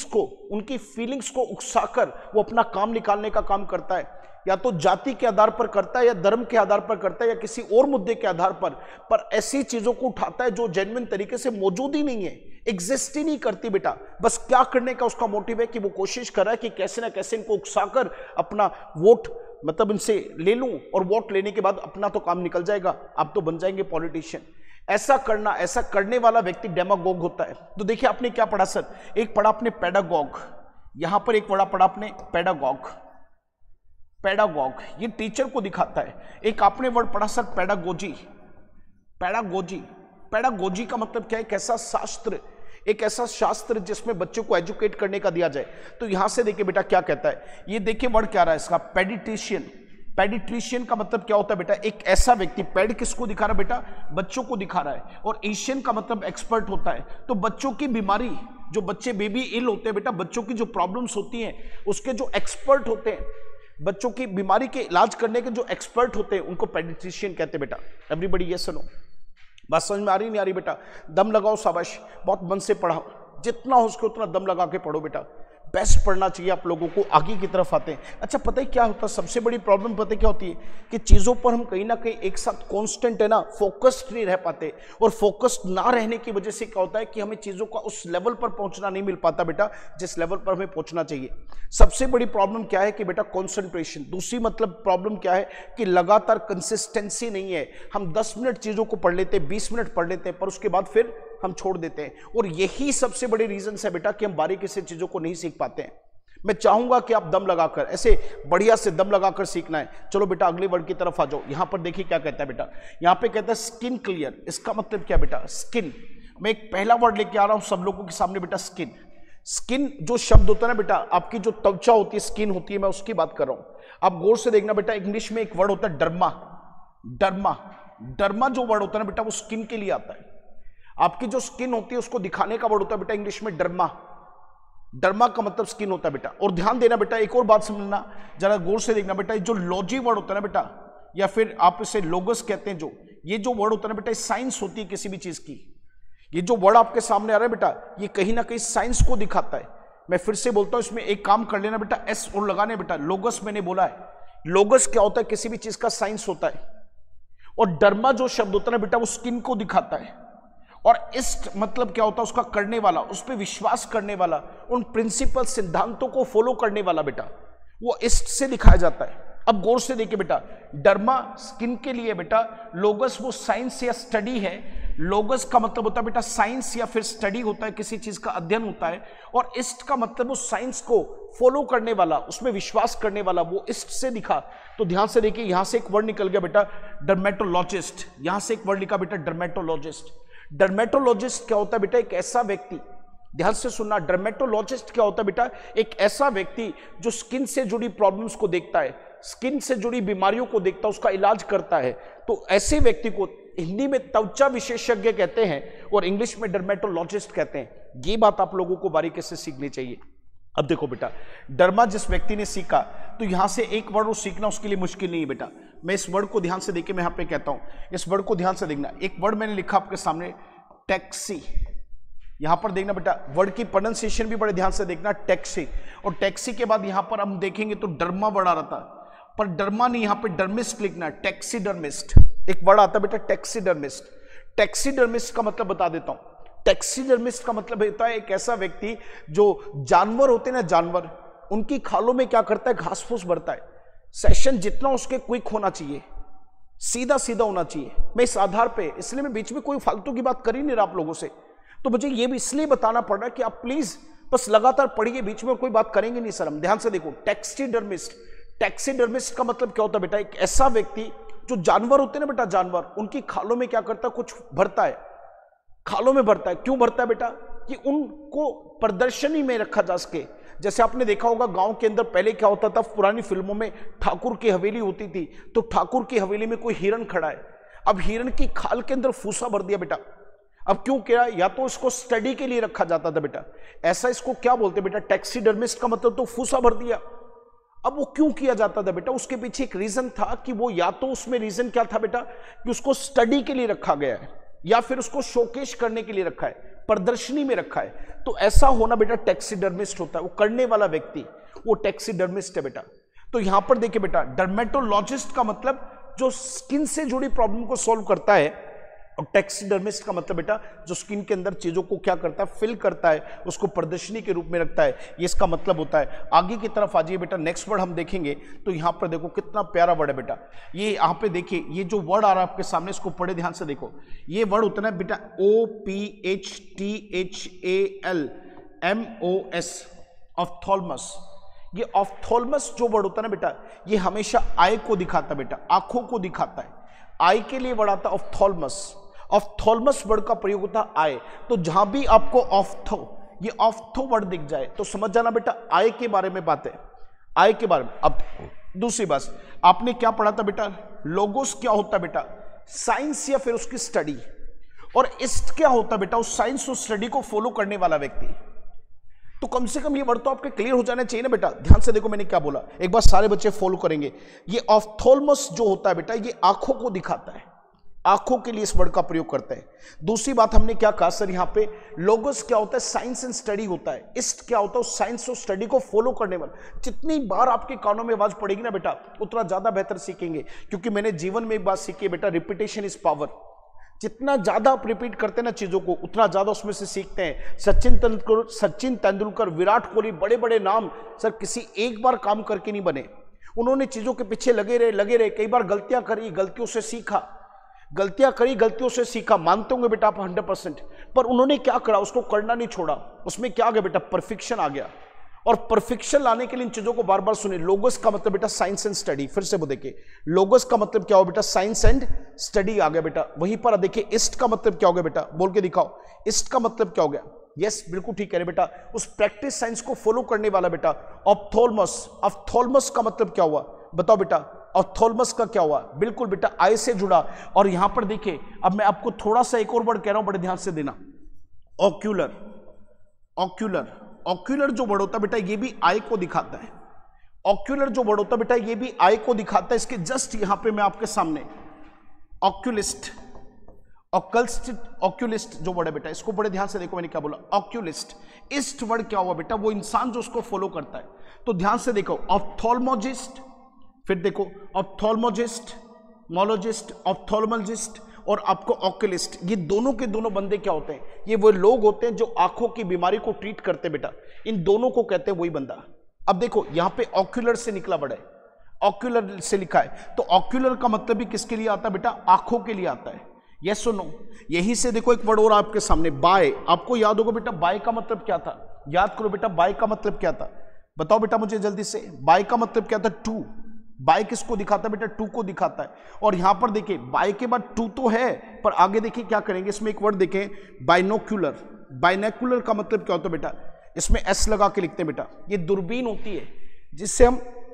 फीलिंग्स को उकसाकर वो अपना काम निकालने का काम करता है। या तो जाति के आधार पर करता है, या धर्म के आधार पर करता है, या किसी और मुद्दे के आधार पर ऐसी चीजों को उठाता है जो जेन्युइन तरीके से मौजूद ही नहीं है, एग्जिस्ट ही नहीं करती बेटा। बस क्या करने का उसका मोटिव है कि वो कोशिश कर रहा है कि कैसे ना कैसे इनको उकसाकर अपना वोट इनसे ले लूं, और वोट लेने के बाद अपना तो काम निकल जाएगा, आप तो बन जाएंगे पॉलिटिशियन। ऐसा करने वाला व्यक्ति डेमागोग होता है। तो देखिए आपने क्या पढ़ा सर, एक पढ़ा आपने पेडागोग, यहां पर एक पढ़ा आपने पेडागोग। पेडागोग ये टीचर को दिखाता है। एक आपने वर्ड पढ़ा सर पेडागोजी। पेडागोजी का मतलब क्या है? एक ऐसा शास्त्र जिसमें बच्चों को एजुकेट करने का दिया जाए। तो यहां से देखिए बेटा क्या कहता है, ये देखिए वर्ड क्या रहा है इसका, पेडिट्रिशियन। पेडिट्रिशियन का मतलब क्या होता है बेटा, एक ऐसा व्यक्ति, पेड किसको दिखा रहा है बेटा, बच्चों को दिखा रहा है, और एशियन का मतलब एक्सपर्ट होता है। तो बच्चों की बीमारी, जो बच्चे बेबी इल होते हैं बेटा, बच्चों की जो प्रॉब्लम्स होती हैं उसके जो एक्सपर्ट होते हैं, बच्चों की बीमारी के इलाज करने के जो एक्सपर्ट होते हैं उनको पेडिट्रिशियन कहते हैं बेटा। एवरीबॉडी ये सुनो, बात समझ में आ रही नहीं आ रही बेटा? दम लगाओ, शाबाश, बहुत मन से पढ़ाओ, जितना हो सके उतना दम लगा के पढ़ो बेटा। बेस्ट पढ़ना चाहिए आप लोगों को, आगे की तरफ आते हैं। अच्छा पता है क्या होता है, सबसे बड़ी प्रॉब्लम पता है क्या होती है कि चीज़ों पर हम कहीं ना कहीं एक साथ कांस्टेंट है ना, फोकस्ड नहीं रह पाते, और फोकस्ड ना रहने की वजह से क्या होता है कि हमें चीज़ों का उस लेवल पर पहुंचना नहीं मिल पाता बेटा जिस लेवल पर हमें पहुंचना चाहिए। सबसे बड़ी प्रॉब्लम क्या है कि बेटा कॉन्सेंट्रेशन। दूसरी प्रॉब्लम क्या है कि लगातार कंसिस्टेंसी नहीं है। हम 10 मिनट चीज़ों को पढ़ लेते हैं, 20 मिनट पढ़ लेते हैं, पर उसके बाद फिर हम छोड़ देते हैं, और यही सबसे बड़े रीजन है बेटा कि हम बारीकी से चीजों को नहीं सीख पाते हैं। मैं चाहूंगा कि आप दम लगाकर, ऐसे बढ़िया से दम लगाकर सीखना है। चलो बेटा अगले वर्ड की तरफ आ जाओ। यहां पर देखिए क्या कहता है बेटा, यहां पे कहता है स्किन क्लियर। इसका मतलब क्या बेटा, स्किन। मैं एक पहला वर्ड लेके आ रहा हूं सब लोगों के सामने बेटा, स्किन। स्किन जो शब्द होता है ना बेटा, आपकी जो त्वचा होती है, स्किन होती है, मैं उसकी बात कर रहा हूं। आप गौर से देखना बेटा, इंग्लिश में एक वर्ड होता है डर्मा। डर्मा जो वर्ड होता है ना बेटा, वो स्किन के लिए आता है। आपकी जो स्किन होती है उसको दिखाने का वर्ड होता है बेटा इंग्लिश में डर्मा। डर्मा का मतलब स्किन होता है बेटा। और ध्यान देना बेटा, एक और बात समझना, जरा गौर से देखना बेटा, जो लॉजी वर्ड होता है ना बेटा, या फिर आप इसे लोगस कहते हैं, जो ये जो वर्ड होता है ना बेटा, साइंस होती है किसी भी चीज की। ये जो वर्ड आपके सामने आ रहा है बेटा, ये कहीं ना कहीं साइंस को दिखाता है। मैं फिर से बोलता हूं, इसमें एक काम कर लेना बेटा, एस और लगाने बेटा, लोगस मैंने बोला है। लोगस क्या होता है, किसी भी चीज का साइंस होता है। और डर्मा जो शब्द होता है ना बेटा, वो स्किन को दिखाता है। और इस्ट मतलब क्या होता है, उसका करने वाला, उस पर विश्वास करने वाला, उन प्रिंसिपल सिद्धांतों को फॉलो करने वाला बेटा, वो इस्ट से दिखाया जाता है। अब गौर से देखिए बेटा, डर्मा स्किन के लिए बेटा, लोगस वो साइंस या स्टडी है। लोगस का मतलब होता है बेटा साइंस या फिर स्टडी होता है, किसी चीज का अध्ययन होता है। और इस्ट का मतलब वो साइंस को फॉलो करने वाला, उसमें विश्वास करने वाला, वो इस्ट से दिखा। तो ध्यान से देखिए, यहां से एक वर्ड निकल गया बेटा डर्मेटोलॉजिस्ट। यहां से एक वर्ड लिखा बेटा डर्मेटोलॉजिस्ट। डर्मेटोलॉजिस्ट क्या होता है बेटा, एक ऐसा व्यक्ति, ध्यान से सुनना, डर्मेटोलॉजिस्ट क्या होता है बेटा, एक ऐसा व्यक्ति जो स्किन से जुड़ी प्रॉब्लम्स को देखता है। स्किन से जुड़ी बीमारियों को देखता है, उसका इलाज करता है। तो ऐसे व्यक्ति को हिंदी में त्वचा विशेषज्ञ कहते हैं और इंग्लिश में डर्मेटोलॉजिस्ट कहते हैं। ये बात आप लोगों को बारीकी से सीखनी चाहिए। अब देखो बेटा, डर्मा जिस व्यक्ति ने सीखा, तो यहां से एक वर्ड सीखना उसके लिए मुश्किल नहीं है बेटा। मैं इस वर्ड को ध्यान से देखिए, मैं यहां पे कहता हूं, इस वर्ड को ध्यान से देखना। एक वर्ड मैंने लिखा आपके सामने, टैक्सी। यहां पर देखना बेटा, वर्ड की प्रोनाउंसिएशन भी बड़े ध्यान से देखना, टैक्सी। और टैक्सी के बाद यहां पर हम देखेंगे तो डर्मा वर्ड आ रहा था, पर डर्मा नहीं, यहां पे डर्मिस्ट लिखना, टैक्सीडर्मिस्ट। एक वर्ड आता है बेटा टैक्सीडर्मिस्ट। टैक्सीडर्मिस्ट का मतलब बता देता हूं। टैक्सीडर्मिस्ट का मतलब होता है एक ऐसा व्यक्ति जो जानवर होते हैं ना, जानवर, उनकी खालों में क्या करता है, घास फूस भरता है। सेशन जितना उसके क्विक होना चाहिए, सीधा सीधा होना चाहिए। मैं इस आधार पे, इसलिए मैं बीच में कोई फालतू की बात कर ही नहीं रहा आप लोगों से, तो मुझे ये भी इसलिए बताना पड़ रहा है कि आप प्लीज बस लगातार पढ़िए, बीच में कोई बात करेंगे नहीं सर हम। ध्यान से देखो, टैक्सीडर्मिस्ट। टैक्सीडर्मिस्ट का मतलब क्या होता है बेटा, एक ऐसा व्यक्ति जो जानवर होते हैं ना बेटा, जानवर, उनकी खालों में क्या करता है, कुछ भरता है, खालों में भरता है। क्यों भरता है बेटा, कि उनको प्रदर्शनी में रखा जा सके। जैसे आपने देखा होगा गांव के अंदर पहले क्या होता था, पुरानी फिल्मों में ठाकुर की हवेली होती थी, तो ठाकुर की हवेली में कोई हिरण खड़ा है, अब हिरण की खाल के अंदर फूसा भर दिया बेटा। अब क्यों किया, या तो इसको स्टडी के लिए रखा जाता था बेटा, ऐसा इसको क्या बोलते बेटा, टैक्सीडर्मिस्ट का मतलब तो फूसा भर दिया। अब वो क्यों किया जाता था बेटा, उसके पीछे एक रीजन था कि वो, या तो उसमें रीजन क्या था बेटा, कि उसको स्टडी के लिए रखा गया है, या फिर उसको शोकेश करने के लिए रखा है, प्रदर्शनी में रखा है। तो ऐसा होना बेटा टैक्सीडर्मिस्ट होता है, वो करने वाला व्यक्ति, वो टैक्सीडर्मिस्ट है बेटा। तो यहां पर देखिए बेटा, डर्मेटोलॉजिस्ट का मतलब जो स्किन से जुड़ी प्रॉब्लम को सॉल्व करता है, और टैक्सीडर्मिस्ट का मतलब बेटा जो स्किन के अंदर चीजों को क्या करता है, फिल करता है, उसको प्रदर्शनी के रूप में रखता है, ये इसका मतलब होता है। आगे की तरफ आ जाइए बेटा, नेक्स्ट वर्ड हम देखेंगे तो यहां पर देखो कितना प्यारा वर्ड है बेटा। ये यहां पे देखिए, ये जो वर्ड आ रहा है आपके सामने, इसको पढ़े ध्यान से देखो। ये वर्ड होता है बेटा OPHTHALMOS, ऑफ्थाल्मस। ये ऑफ्थाल्मस जो वर्ड होता है ना बेटा, ये हमेशा आई को दिखाता है बेटा, आंखों को दिखाता है। आई के लिए वर्ड आता है ऑफ्थाल्मस। ऑफ्थाल्मस वर्ड का प्रयोग होता है आई। तो जहां भी आपको ऑफ्थो, ये ऑफ्थो वर्ड दिख जाए तो समझ जाना बेटा आई के बारे में बात है, आई के बारे में। अब दूसरी बात, आपने क्या पढ़ा था बेटा, लोगोस क्या होता है बेटा, साइंस या फिर उसकी स्टडी, और इस्ट क्या होता है बेटा, उस साइंस और स्टडी को फॉलो करने वाला व्यक्ति। तो कम से कम ये वर्ड तो आपके क्लियर हो जाना चाहिए ना बेटा। ध्यान से देखो मैंने क्या बोला, एक बार सारे बच्चे फॉलो करेंगे। ये ऑफ्थाल्मस जो होता है बेटा, ये आंखों को दिखाता है, आंखों के लिए इस वर्ड का प्रयोग करते हैं। दूसरी बात हमने क्या कहा सर, यहां पे लोगोस क्या होता है, साइंस एंड स्टडी होता है। इस्ट क्या होता है, साइंस और स्टडी को फॉलो करने वाला। जितनी बार आपके कानों में आवाज पड़ेगी ना बेटा, उतना ज्यादा बेहतर सीखेंगे, क्योंकि मैंने जीवन में एक बात सीखी है बेटा, रिपीटेशन इज पावर। जितना ज्यादा आप रिपीट करते हैं ना चीजों को, उतना ज्यादा उसमें से सीखते हैं। सचिन तेंदुलकर, विराट कोहली, बड़े बड़े नाम सर किसी एक बार काम करके नहीं बने, उन्होंने चीजों के पीछे लगे रहे, कई बार गलतियां करी, गलतियों से सीखा, गलतियों से सीखा। मानते होंगे बेटा आप 100%, पर उन्होंने क्या करा, उसको करना नहीं छोड़ा। उसमें क्या आ गया बेटा, परफेक्शन आ गया। और परफेक्शन लाने के लिए इन चीजों को बार बार सुने। लोगोस का मतलब बेटा साइंस एंड स्टडी, फिर से वो देखिए, लोगोस का मतलब क्या हो बेटा, साइंस एंड स्टडी आ गया बेटा। वहीं पर देखिए ईस्ट का मतलब क्या हो गया बेटा, बोल के दिखाओ, ईस्ट का मतलब क्या हो गया। यस बिल्कुल ठीक कह रहे बेटा, उस प्रैक्टिस साइंस को फॉलो करने वाला बेटा। ऑप्थोल्मस, ऑप्थोल्मस का मतलब क्या हुआ, बताओ बेटा, ऑप्थोल्मस का क्या हुआ, बिल्कुल बेटा आई से जुड़ा। और यहां पर देखिए, अब मैं आपको थोड़ा सा एक और वर्ड कह रहा हूं, बड़े ध्यान से देना, ऑक्यूलर। ऑक्यूलर, ऑक्यूलर जो वर्ड होता है बेटा, ये भी आई को दिखाता है। ऑक्यूलर जो वर्ड होता है बेटा, ये भी आई को दिखाता है। इसके जस्ट यहां पे मैं आपके सामने ऑक्यूलिस्ट, ऑक्यूलिस्ट जो वर्ड है बेटा, इसको बड़े ध्यान से देखो, मैंने क्या बोला, ऑक्यूलिस्ट। इस्ट वर्ड क्या हुआ बेटा, वो इंसान जो उसको फॉलो करता है। तो ध्यान से देखो, ऑप्थोल्मोजिस्ट, फिर देखो ऑप्थोल्मोजिस्ट, मोलॉजिस्ट, ऑप्थोल्मोलॉजिस्ट और आपको ऑक्यूलिस्ट, ये दोनों के दोनों बंदे क्या होते हैं, ये वो लोग होते हैं जो आंखों की बीमारी को ट्रीट करते हैं बेटा। इन दोनों को कहते हैं वही बंदा। अब देखो यहां पे ऑक्यूलर से निकला वर्ड है, ऑक्यूलर से लिखा है, तो ऑक्यूलर का मतलब भी किसके लिए आता है बेटा, आंखों के लिए आता है। यस और नो। यहीं से देखो एक वर्ड और आपके सामने, बाय। आपको याद होगा बेटा बाय का मतलब क्या था, याद करो बेटा बाय का मतलब क्या था, बताओ बेटा मुझे जल्दी से। बाय का मतलब क्या था, टू। बाय किसको दिखाता है बेटा, टू को दिखाता है। और यहां पर देखिए बाय के बाद टू तो है, पर आगे देखिए क्या करेंगे, इसमें एक वर्ड देखें, बाइनोक्यूलर। बाइनोक्यूलर का मतलब क्या होता है बेटा, इसमें एस लगा के लिखते हैं बेटा। ये दूरबीन होती है जिससे हम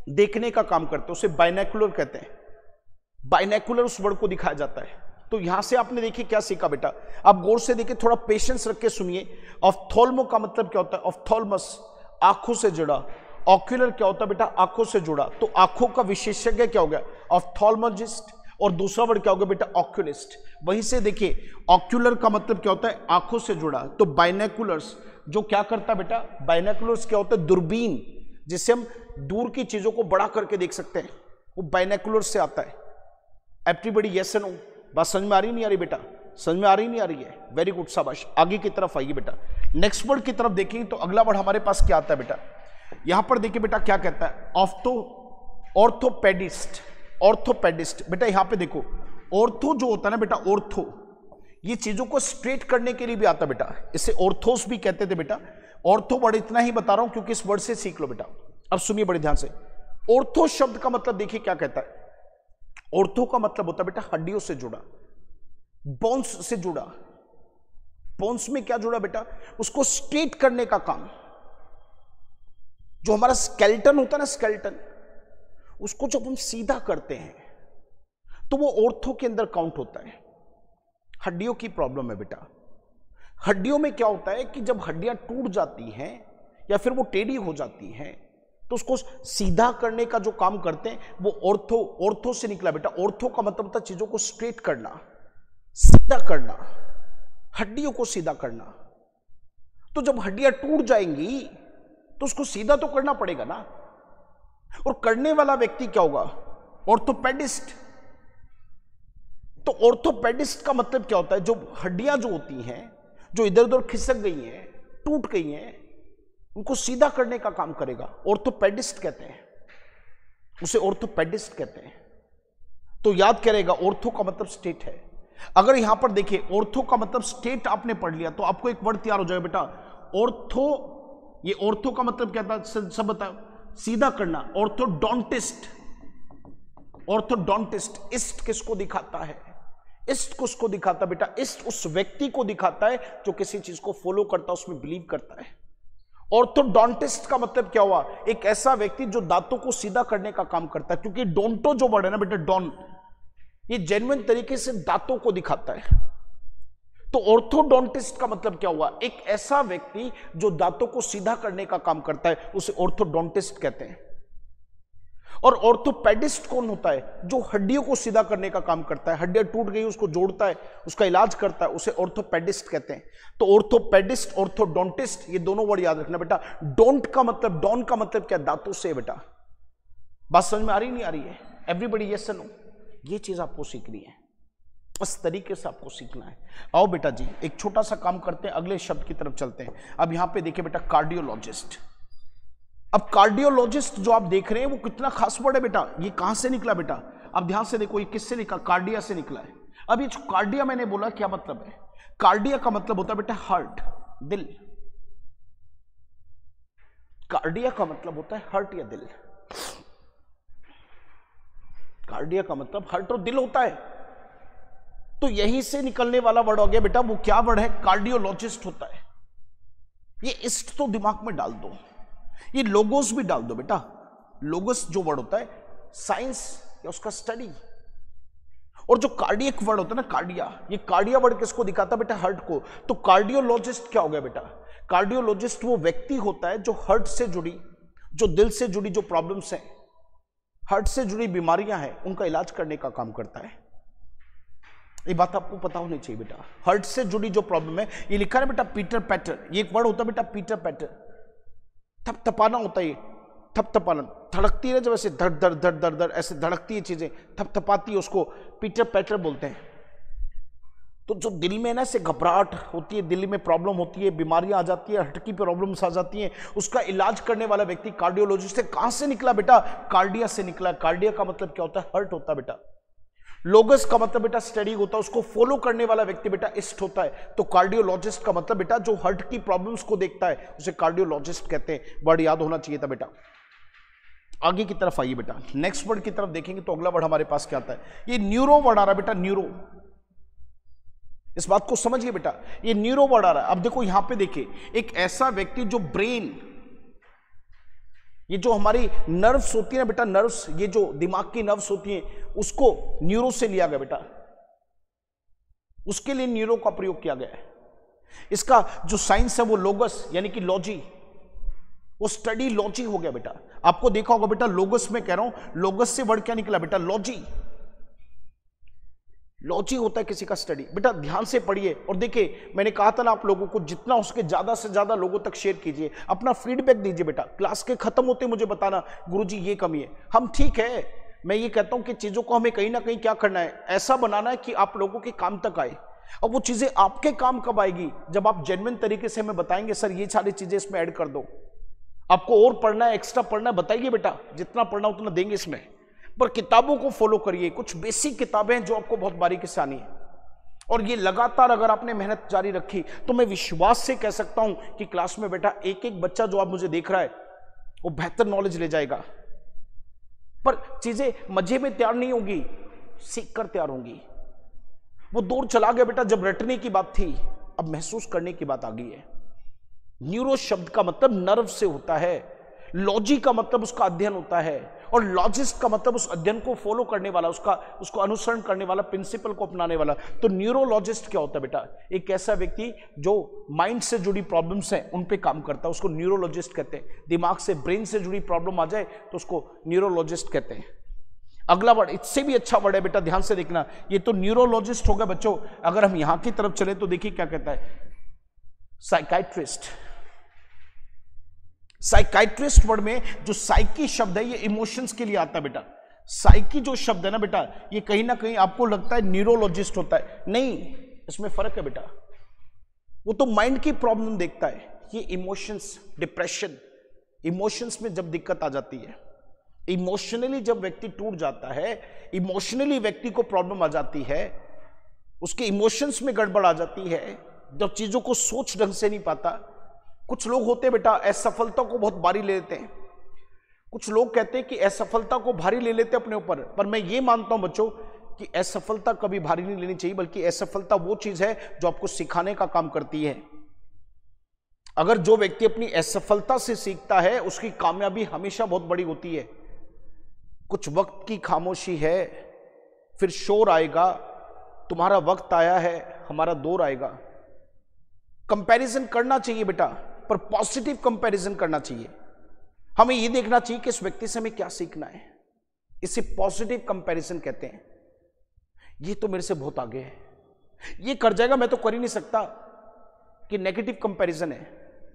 देखने का काम करते हैं, उसे बाइनोकुलर कहते हैं। बाइनोकुलर उस वर्ड को दिखाया जाता है। तो यहां से आपने देखिए क्या सीखा बेटा, आप गौर से देखिए, थोड़ा पेशेंस रख के सुनिए। ऑफ्थोल्मो का मतलब क्या होता है? ऑफ्थोल्मस, आंखों से जुड़ा। ऑक्यूलर क्या होता है बेटा? आंखों से जुड़ा। तो आंखों का विशेषज्ञ क्या हो गया? ऑफ्थोल्मोलॉजिस्ट। और दूसरा वर्ड क्या हो गया बेटा? ऑक्यूलिस्ट। वहीं से देखिए, ऑक्यूलर का मतलब क्या होता है? आंखों से जुड़ा। तो बाइनोकुलर्स जो क्या करता है बेटा? बाइनोकुलर्स क्या होता है? दूरबीन, जिससे हम दूर की चीजों को बड़ा करके देख सकते हैं, वो बाइनोकुलर से आता है। Everybody yes and no? बात समझ में आ रही नहीं आ रही बेटा? समझ में आ रही नहीं आ रही है? वेरी गुड, शाबाश। आगे की तरफ आइए बेटा, नेक्स्ट वर्ड की तरफ देखेंगे तो अगला वर्ड हमारे पास क्या आता है बेटा? यहां पर देखिए बेटा क्या कहता है? ऑर्थोपेडिस्ट। ऑर्थोपेडिस्ट बेटा यहां पे देखो, ऑर्थो जो होता है ना बेटा, ऑर्थो ये चीजों को स्ट्रेट करने के लिए भी आता बेटा, इसे ऑर्थोस भी कहते थे बेटा। ऑर्थो वर्ड इतना ही बता रहा हूं क्योंकि इस वर्ड से सीख लो बेटा। अब सुनिए बड़े ध्यान से, ऑर्थो शब्द का मतलब देखिए क्या कहता है? ऑर्थो का मतलब होता है बेटा हड्डियों से जुड़ा, बोन्स से जुड़ा। बोन्स में क्या जुड़ा बेटा? उसको स्ट्रेट करने का काम। जो हमारा स्केलेटन होता है ना, स्केलेटन, उसको जब हम सीधा करते हैं तो वो ऑर्थो के अंदर काउंट होता है। हड्डियों की प्रॉब्लम है बेटा। हड्डियों में क्या होता है कि जब हड्डियां टूट जाती हैं या फिर वो टेढ़ी हो जाती हैं तो उसको सीधा करने का जो काम करते हैं वो ऑर्थो से निकला बेटा। ऑर्थो का मतलब होता है चीजों को स्ट्रेट करना, सीधा करना, हड्डियों को सीधा करना। तो जब हड्डियां टूट जाएंगी तो उसको सीधा तो करना पड़ेगा ना। और करने वाला व्यक्ति क्या होगा? ऑर्थोपेडिस्ट। तो ऑर्थोपेडिस्ट का मतलब क्या होता है? जो हड्डियां जो होती हैं, जो इधर उधर खिसक गई हैं, टूट गई हैं, उनको सीधा करने का काम करेगा। ऑर्थोपेडिस्ट कहते हैं उसे, ऑर्थोपेडिस्ट कहते हैं। तो याद करेगा, ऑर्थो का मतलब स्टेट है। अगर यहां पर देखिए ऑर्थो का मतलब स्टेट आपने पढ़ लिया तो आपको एक वर्ड तैयार हो जाएगा बेटा, ऑर्थो। ये ऑर्थो का मतलब क्या था? सब बताओ। सीधा करना। ऑर्थोडोंटिस्ट। ऑर्थोडोंटिस्ट इस्ट किसको दिखाता है? इस्ट किसको दिखाता बेटा? इस्ट उस व्यक्ति को दिखाता है जो किसी चीज को फॉलो करता है, उसमें बिलीव करता है। ऑर्थोडोंटिस्ट का मतलब क्या हुआ? एक ऐसा व्यक्ति जो दांतों को सीधा करने का काम करता है। क्योंकि डोंटो जो वर्ड है ना बेटा, डॉन, ये जेन्युइन तरीके से दांतों को दिखाता है। तो ऑर्थोडोंटिस्ट का मतलब क्या हुआ? एक ऐसा व्यक्ति जो दांतों को सीधा करने का काम करता है, उसे ऑर्थोडोंटिस्ट कहते हैं। और ऑर्थोपेडिस्ट कौन होता है? जो हड्डियों को सीधा करने का काम करता है। हड्डियां टूट गई उसको जोड़ता है, उसका इलाज करता है, उसे ऑर्थोपेडिस्ट कहते हैं। तो ऑर्थोपेडिस्ट, ऑर्थोडोंटिस्ट, ये दोनों वर्ड याद रखना बेटा। डोंट का मतलब, डॉन का मतलब क्या? दांतों से बेटा। बात समझ में आ रही नहीं आ रही है? एवरीबॉडी यस और नो? ये चीज आपको सीखनी है, इस तरीके से आपको सीखना है। आओ बेटा जी, एक छोटा सा काम करते हैं, अगले शब्द की तरफ चलते हैं। अब यहां पे देखिए बेटा, कार्डियोलॉजिस्ट। अब कार्डियोलॉजिस्ट जो आप देख रहे हैं वो कितना खास वर्ड है बेटा। ये कहां से निकला बेटा? अब ध्यान से देखो, ये किससे निकला? कार्डिया से निकला है। अब ये जो कार्डिया मैंने बोला, क्या मतलब है? कार्डिया का मतलब होता है बेटा हार्ट, दिल। कार्डिया का मतलब होता है हार्ट या दिल। कार्डिया का मतलब हार्ट और दिल होता है। तो यहीं से निकलने वाला वर्ड हो गया बेटा, वो क्या वर्ड है? कार्डियोलॉजिस्ट होता है। ये इस्ट तो दिमाग में डाल दो, ये लोगोस भी डाल दो बेटा। लोगोस जो वर्ड होता है साइंस या उसका स्टडी। और जो कार्डियक वर्ड होता है ना, कार्डिया, ये कार्डिया वर्ड किसको दिखाता है बेटा? हार्ट को। तो कार्डियोलॉजिस्ट क्या हो गया बेटा? कार्डियोलॉजिस्ट वो व्यक्ति होता है जो हार्ट से जुड़ी, जो दिल से जुड़ी जो प्रॉब्लम्स हैं, हार्ट से जुड़ी बीमारियां हैं, उनका इलाज करने का काम करता है। ये बात आपको पता होनी चाहिए बेटा। हार्ट से जुड़ी जो प्रॉब्लम है, ये लिखा है बेटा पीटर पैटर। ये एक वर्ड होता है बेटा पीटर पैटर। थपथपाना होता है, ये थपथपाना, धड़कती है जब ऐसे धड़ धड़ धड़ धड़ धड़ ऐसे धड़कती है चीजें, थपथपाती है, उसको पीटर पैटर बोलते हैं। तो जो दिल में ना से घबराहट होती है, दिल में प्रॉब्लम होती है, बीमारियां आ जाती है, हार्ट की प्रॉब्लम्स आ जाती हैं, उसका इलाज करने वाला व्यक्ति कार्डियोलॉजिस्ट है। कहां से निकला बेटा? कार्डिया से निकला। कार्डिया का मतलब क्या होता है? हार्ट होता है बेटा। लोगस का मतलब बेटा स्टडी होता है, उसको फॉलो करने वाला व्यक्ति बेटा इस्ट होता है। तो कार्डियोलॉजिस्ट का मतलब बेटा जो हार्ट की प्रॉब्लम्स को देखता है, उसे कार्डियोलॉजिस्ट कहते हैं। वर्ड याद होना चाहिए था बेटा। आगे की तरफ आइए बेटा, नेक्स्ट वर्ड की तरफ देखेंगे तो अगला वर्ड हमारे पास क्या आता है? ये न्यूरो वर्ड आ रहा है बेटा, न्यूरो। इस बात को समझिए बेटा, ये न्यूरो वर्ड आ रहा है। अब देखो यहां पे देखिए, एक ऐसा व्यक्ति जो ब्रेन ये जो हमारी नर्व्स होती है ना बेटा, नर्व्स, ये जो दिमाग की नर्व्स होती हैं, उसको न्यूरो से लिया गया बेटा, उसके लिए न्यूरो का प्रयोग किया गया है। इसका जो साइंस है वो लोगस यानी कि लॉजी, वो स्टडी लॉजी हो गया बेटा। आपको देखा होगा बेटा, लोगस में कह रहा हूं, लोगस से वर्ड क्या निकला बेटा? लॉजी। लॉजी होता है किसी का स्टडी। बेटा ध्यान से पढ़िए और देखिए, मैंने कहा था ना आप लोगों को, जितना हो सके ज्यादा से ज्यादा लोगों तक शेयर कीजिए, अपना फीडबैक दीजिए बेटा। क्लास के खत्म होते मुझे बताना, गुरुजी ये कमी है। हम ठीक है, मैं ये कहता हूं कि चीजों को हमें कहीं ना कहीं क्या करना है, ऐसा बनाना है कि आप लोगों के काम तक आए। अब वो चीजें आपके काम कब आएगी? जब आप जेन्युइन तरीके से हमें बताएंगे, सर ये सारी चीजें इसमें ऐड कर दो, आपको और पढ़ना है, एक्स्ट्रा पढ़ना है, बताइए बेटा, जितना पढ़ना उतना देंगे इसमें। पर किताबों को फॉलो करिए, कुछ बेसिक किताबें हैं जो आपको बहुत बारीकी से आनी है, और ये लगातार अगर आपने मेहनत जारी रखी तो मैं विश्वास से कह सकता हूं कि क्लास में बेटा एक एक बच्चा जो आप मुझे देख रहा है वो बेहतर नॉलेज ले जाएगा। पर चीजें मजे में तैयार नहीं होगी, सीख कर तैयार होंगी। वो दौर चला गया बेटा जब रटने की बात थी, अब महसूस करने की बात आ गई है। न्यूरो शब्द का मतलब नर्व से होता है, लॉजी का मतलब उसका अध्ययन होता है, और लॉजिस्ट का मतलब उस अध्ययन को फॉलो करने वाला, उसको अनुसरण करने वाला, प्रिंसिपल को अपनाने वाला। तो न्यूरोलॉजिस्ट क्या होता है बेटा? एक ऐसा व्यक्ति जो माइंड से जुड़ी प्रॉब्लम्स हैं उन पे काम करता है, उसको न्यूरोलॉजिस्ट कहते हैं। दिमाग से, ब्रेन से जुड़ी प्रॉब्लम आ जाए तो उसको न्यूरोलॉजिस्ट कहते हैं। अगला वर्ड इससे भी अच्छा वर्ड है बेटा, ध्यान से देखना, ये तो न्यूरोलॉजिस्ट हो गया बच्चों। अगर हम यहां की तरफ चले तो देखिए क्या कहता है, साइकाइट्रिस्ट। साइकाइट्रिस्ट वर्ड में जो साइकी शब्द है ये इमोशंस के लिए आता है बेटा। साइकी जो शब्द है ना बेटा, ये कहीं ना कहीं आपको लगता है न्यूरोलॉजिस्ट होता है, नहीं, इसमें फर्क है बेटा। वो तो माइंड की प्रॉब्लम देखता है, ये इमोशंस, डिप्रेशन, इमोशंस में जब दिक्कत आ जाती है, इमोशनली जब व्यक्ति टूट जाता है, इमोशनली व्यक्ति को प्रॉब्लम आ जाती है, उसके इमोशंस में गड़बड़ आ जाती है, जब चीजों को सोच ढंग से नहीं पाता। कुछ लोग होते बेटा असफलता को बहुत भारी ले लेते हैं। कुछ लोग कहते हैं कि असफलता को भारी ले लेते अपने ऊपर, पर मैं ये मानता हूं बच्चों कि असफलता कभी भारी नहीं लेनी चाहिए, बल्कि असफलता वो चीज है जो आपको सिखाने का काम करती है। अगर जो व्यक्ति अपनी असफलता से सीखता है उसकी कामयाबी हमेशा बहुत बड़ी होती है। कुछ वक्त की खामोशी है, फिर शोर आएगा, तुम्हारा वक्त आया है, हमारा दौर आएगा। कंपैरिजन करना चाहिए बेटा, पर पॉजिटिव कंपैरिजन करना चाहिए। हमें यह देखना चाहिए कि इस व्यक्ति से हमें क्या सीखना है, इसे पॉजिटिव कंपैरिजन कहते हैं। ये तो मेरे से बहुत आगे है, ये कर जाएगा, मैं तो कर ही नहीं सकता, कि नेगेटिव कंपैरिजन है।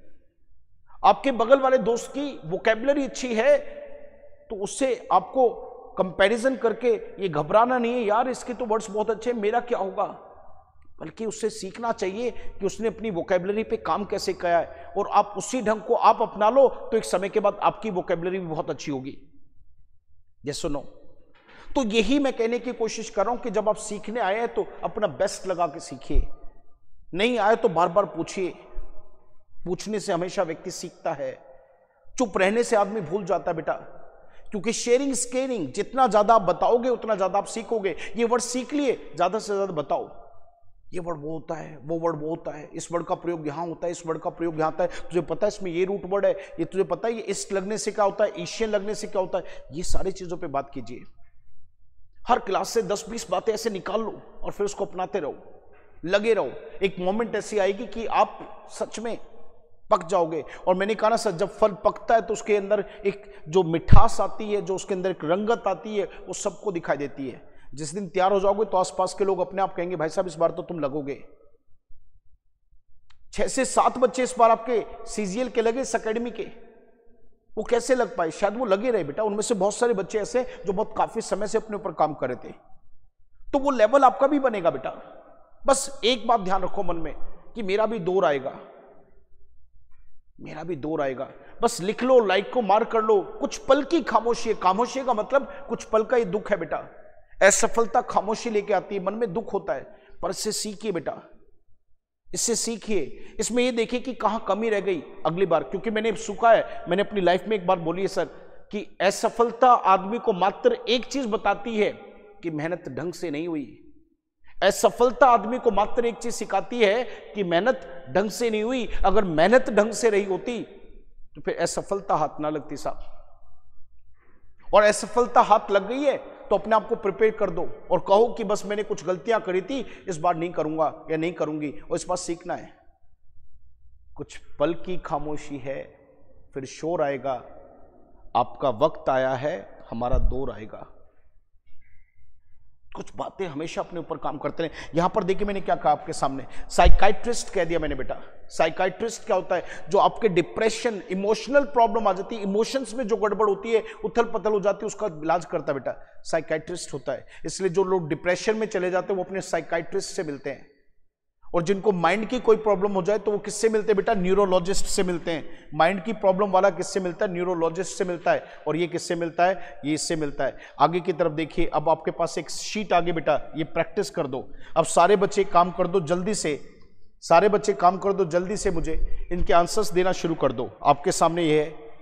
आपके बगल वाले दोस्त की वोकैबुलरी अच्छी है तो उससे आपको कंपैरिजन करके ये घबराना नहीं है, यार इसके तो वर्ड्स बहुत अच्छे हैं, मेरा क्या होगा, बल्कि उससे सीखना चाहिए कि उसने अपनी वोकैबुलरी पे काम कैसे किया है, और आप उसी ढंग को आप अपना लो तो एक समय के बाद आपकी वोकैबुलरी भी बहुत अच्छी होगी। ये सुनो, तो यही मैं कहने की कोशिश कर रहा हूं कि जब आप सीखने आए हैं तो अपना बेस्ट लगा के सीखिए, नहीं आए तो बार बार पूछिए। पूछने से हमेशा व्यक्ति सीखता है, चुप रहने से आदमी भूल जाता है बेटा, क्योंकि शेयरिंग इज केयरिंग, जितना ज्यादा आप बताओगे उतना ज्यादा आप सीखोगे। ये वर्ड सीख लिए, ज्यादा से ज्यादा बताओ, ये वर्ड वो होता है, वो वर्ड वो होता है, इस वर्ड का प्रयोग यहां होता है, इस वर्ड का प्रयोग यहां होता है, तुझे पता है इसमें ये रूट वर्ड है, ये तुझे पता है ये ईस्ट लगने से क्या होता है, एशियन लगने से क्या होता है। ये सारी चीजों पे बात कीजिए। हर क्लास से 10-20 बातें ऐसे निकाल लो और फिर उसको अपनाते रहो, लगे रहो। एक मोमेंट ऐसी आएगी कि आप सच में पक जाओगे। और मैंने कहा ना सर, जब फल पकता है तो उसके अंदर एक जो मिठास आती है, जो उसके अंदर एक रंगत आती है, वो सबको दिखाई देती है। जिस दिन तैयार हो जाओगे तो आसपास के लोग अपने आप कहेंगे, भाई साहब इस बार तो तुम लगोगे। 6 से 7 बच्चे इस बार आपके सीजीएल के लगे, इस अकेडमी के। वो कैसे लग पाए? शायद वो लगे रहे बेटा। उनमें से बहुत सारे बच्चे ऐसे जो बहुत काफी समय से अपने ऊपर काम कर रहे थे, तो वो लेवल आपका भी बनेगा बेटा। बस एक बात ध्यान रखो मन में कि मेरा भी दौर आएगा, मेरा भी दौर आएगा। बस लिख लो, लाइक को मार कर लो। कुछ पल की खामोशी है, खामोशी का मतलब कुछ पल का ये दुख है बेटा। असफलता खामोशी लेके आती है, मन में दुख होता है, पर इससे सीखिए बेटा, इससे सीखिए। इसमें ये देखिए कि कहां कमी रह गई अगली बार, क्योंकि मैंने सुखा है, मैंने अपनी लाइफ में एक बार बोली है सर कि असफलता आदमी को मात्र एक चीज बताती है कि मेहनत ढंग से नहीं हुई। असफलता आदमी को मात्र एक चीज सिखाती है कि मेहनत ढंग से नहीं हुई। अगर मेहनत ढंग से रही होती तो फिर असफलता हाथ ना लगती साहब। और असफलता हाथ लग गई है तो अपने आप को प्रिपेयर कर दो और कहो कि बस मैंने कुछ गलतियां करी थी, इस बार नहीं करूंगा या नहीं करूंगी, और इस बार सीखना है। कुछ पल की खामोशी है, फिर शोर आएगा, आपका वक्त आया है, हमारा दौर आएगा। कुछ बातें हमेशा अपने ऊपर काम करते हैं। यहां पर देखिए मैंने क्या कहा आपके सामने, साइकाइट्रिस्ट कह दिया मैंने बेटा। साइकाइट्रिस्ट क्या होता है? जो आपके डिप्रेशन, इमोशनल प्रॉब्लम आ जाती है, इमोशंस में जो गड़बड़ होती है, उथल पथल हो जाती है, उसका इलाज करता है बेटा, साइकाइट्रिस्ट होता है। इसलिए जो लोग डिप्रेशन में चले जाते हैं वो अपने साइकाइट्रिस्ट से मिलते हैं, और जिनको माइंड की कोई प्रॉब्लम हो जाए तो वो किससे मिलते हैं बेटा? न्यूरोलॉजिस्ट से मिलते हैं। माइंड की प्रॉब्लम वाला किससे मिलता है? न्यूरोलॉजिस्ट से मिलता है। और ये किससे मिलता है? ये इससे मिलता है। आगे की तरफ देखिए, अब आपके पास एक शीट आगे बेटा, ये प्रैक्टिस कर दो। अब सारे बच्चे काम कर दो जल्दी से, सारे बच्चे काम कर दो जल्दी से, मुझे इनके आंसर्स देना शुरू कर दो। आपके सामने ये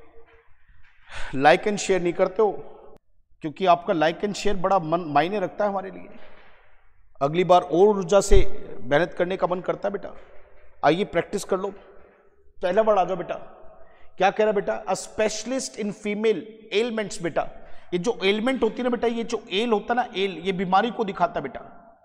है। लाइक एंड शेयर नहीं करते हो क्योंकि आपका लाइक एंड शेयर बड़ा मायने रखता है हमारे लिए। अगली बार और ऊर्जा से मेहनत करने का मन करता है बेटा। आइए प्रैक्टिस कर लो। पहला वर्ड आ जाओ बेटा। क्या कह रहा है बेटा? A specialist in female elements. बेटा ये जो एलिमेंट होती है ना बेटा, ये जो एल होता है ना, एल, ये बीमारी को दिखाता है बेटा।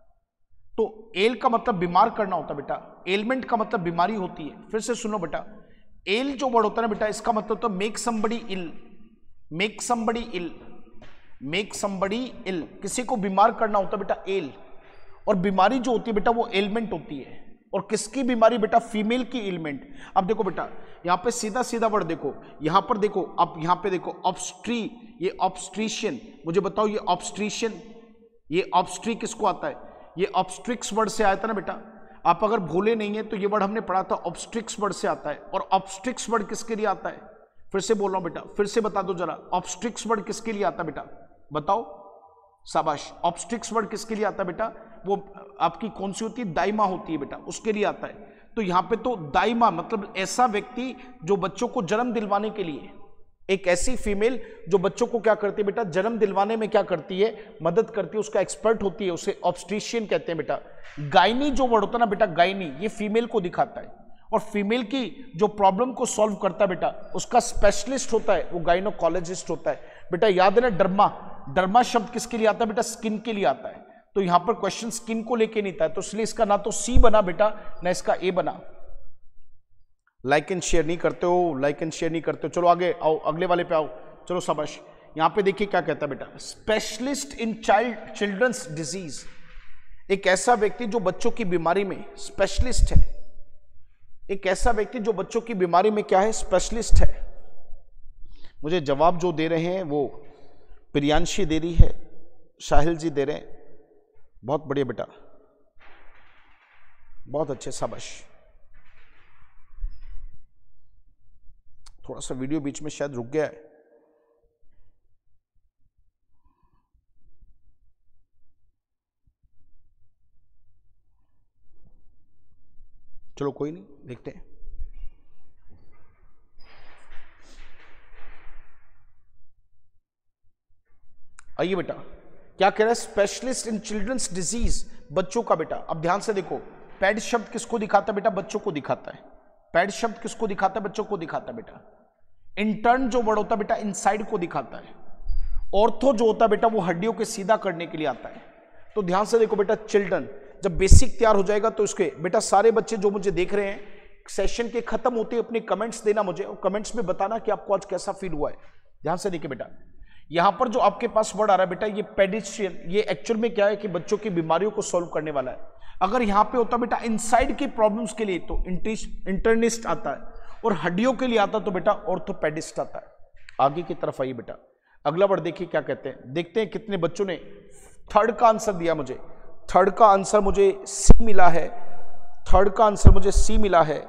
तो एल का मतलब बीमार करना होता है बेटा, एलिमेंट का मतलब बीमारी होती है। फिर से सुनो बेटा, एल जो वर्ड होता है ना बेटा, इसका मतलब होता है make somebody ill, make somebody ill, make somebody ill, किसी को बीमार करना होता है बेटा, एल। और बीमारी जो होती है बेटा वो एलिमेंट होती है। और किसकी बीमारी बेटा? फीमेल की एलिमेंट। अब देखो बेटा, यहां पे सीधा सीधा वर्ड देखो, यहां पर देखो, अब यहां पे देखो ऑब्स्ट्री, ये ऑब्स्ट्रीशन। मुझे बताओ ये ऑब्स्ट्रीशन, ये ऑब्स्ट्री किसको आता है? ये ऑब्स्ट्रिक्स वर्ड से आया था ना बेटा। आप अगर भूले नहीं है तो ये वर्ड हमने पढ़ा था, ऑब्स्ट्रिक्स वर्ड से आता है। और ऑब्स्ट्रिक्स वर्ड किसके लिए आता है? फिर से बोल रहा हूं बेटा, फिर से बता दो जरा, ऑब्स्ट्रिक्स वर्ड किसके लिए आता है बेटा? बताओ, शाबाश। ऑब्स्ट्रिक्स वर्ड किसके लिए आता है बेटा? वो आपकी कौन सी होती है? दाइमा होती है बेटा, उसके लिए आता है। तो यहां पे तो दाइमा मतलब ऐसा व्यक्ति जो बच्चों को जन्म दिलवाने के लिए, एक ऐसी फीमेल जो बच्चों को क्या करती है बेटा? जन्म दिलवाने में क्या करती है? मदद करती है, उसका एक्सपर्ट होती है, उसे ऑब्स्ट्रिशियन कहते हैं बेटा। गायनी जो वर्ड होता है ना बेटा, गायनी, ये फीमेल को दिखाता है। और फीमेल की जो प्रॉब्लम को सॉल्व करता है बेटा, उसका स्पेशलिस्ट होता है, वो गायनोकोलॉजिस्ट होता है बेटा। याद है ना डर्मा, डर्मा शब्द किसके लिए आता है बेटा? स्किन के लिए आता है। तो यहां पर क्वेश्चन स्किन को लेके नहीं था, तो इसलिए इसका ना तो सी बना बेटा, ना इसका ए बना। लाइक एंड शेयर नहीं करते हो, लाइक एंड शेयर नहीं करते हो। चलो आगे आओ, अगले वाले पे आओ। चलो शाबाश। यहां पे देखिए क्या कहता है बेटा, स्पेशलिस्ट इन चिल्ड्रंस डिजीज। एक ऐसा व्यक्ति जो बच्चों की बीमारी में स्पेशलिस्ट है, एक ऐसा व्यक्ति जो बच्चों की बीमारी में क्या है? स्पेशलिस्ट है। मुझे जवाब जो दे रहे हैं वो प्रियांशी दे रही है, साहिल जी दे रहे हैं। बहुत बढ़िया बेटा, बहुत अच्छे, शाबाश। थोड़ा सा वीडियो बीच में शायद रुक गया है। चलो कोई नहीं, देखते हैं। आइए बेटा, क्या कह रहा है? स्पेशलिस्ट इन चिल्ड्रंस डिजीज, बच्चों का बेटा। अब ध्यान से देखो, पैड शब्द किसको दिखाता है बेटा? बच्चों को दिखाता है। पैड शब्द किसको दिखाता है? बच्चों को दिखाता है बेटा। इंटर्न जो वर्ड होता है बेटा, इनसाइड को दिखाता है। ऑर्थो जो होता है बेटा, वो हड्डियों के सीधा करने के लिए आता है। तो ध्यान से देखो बेटा, चिल्ड्रन, जब बेसिक तैयार हो जाएगा तो इसके बेटा सारे बच्चे जो मुझे देख रहे हैं, सेशन के खत्म होते ही अपने कमेंट्स देना मुझे, और कमेंट्स में बताना कि आपको आज कैसा फील हुआ है। ध्यान से देखिए बेटा, यहां पर जो आपके पास वर्ड आ रहा है बेटा, ये पेडिस्ट्रियन, ये एक्चुअल में क्या है कि बच्चों की बीमारियों को सॉल्व करने वाला है। अगर यहां पे होता बेटा इनसाइड की प्रॉब्लम्स के लिए तो इंटर्निस्ट आता है, और हड्डियों के लिए आता तो बेटा ऑर्थोपेडिस्ट आता है। आगे की तरफ आइए बेटा, अगला वर्ड देखिए क्या कहते हैं। देखते हैं कितने बच्चों ने थर्ड का आंसर दिया मुझे। थर्ड का आंसर मुझे सी मिला है, थर्ड का आंसर मुझे सी मिला है,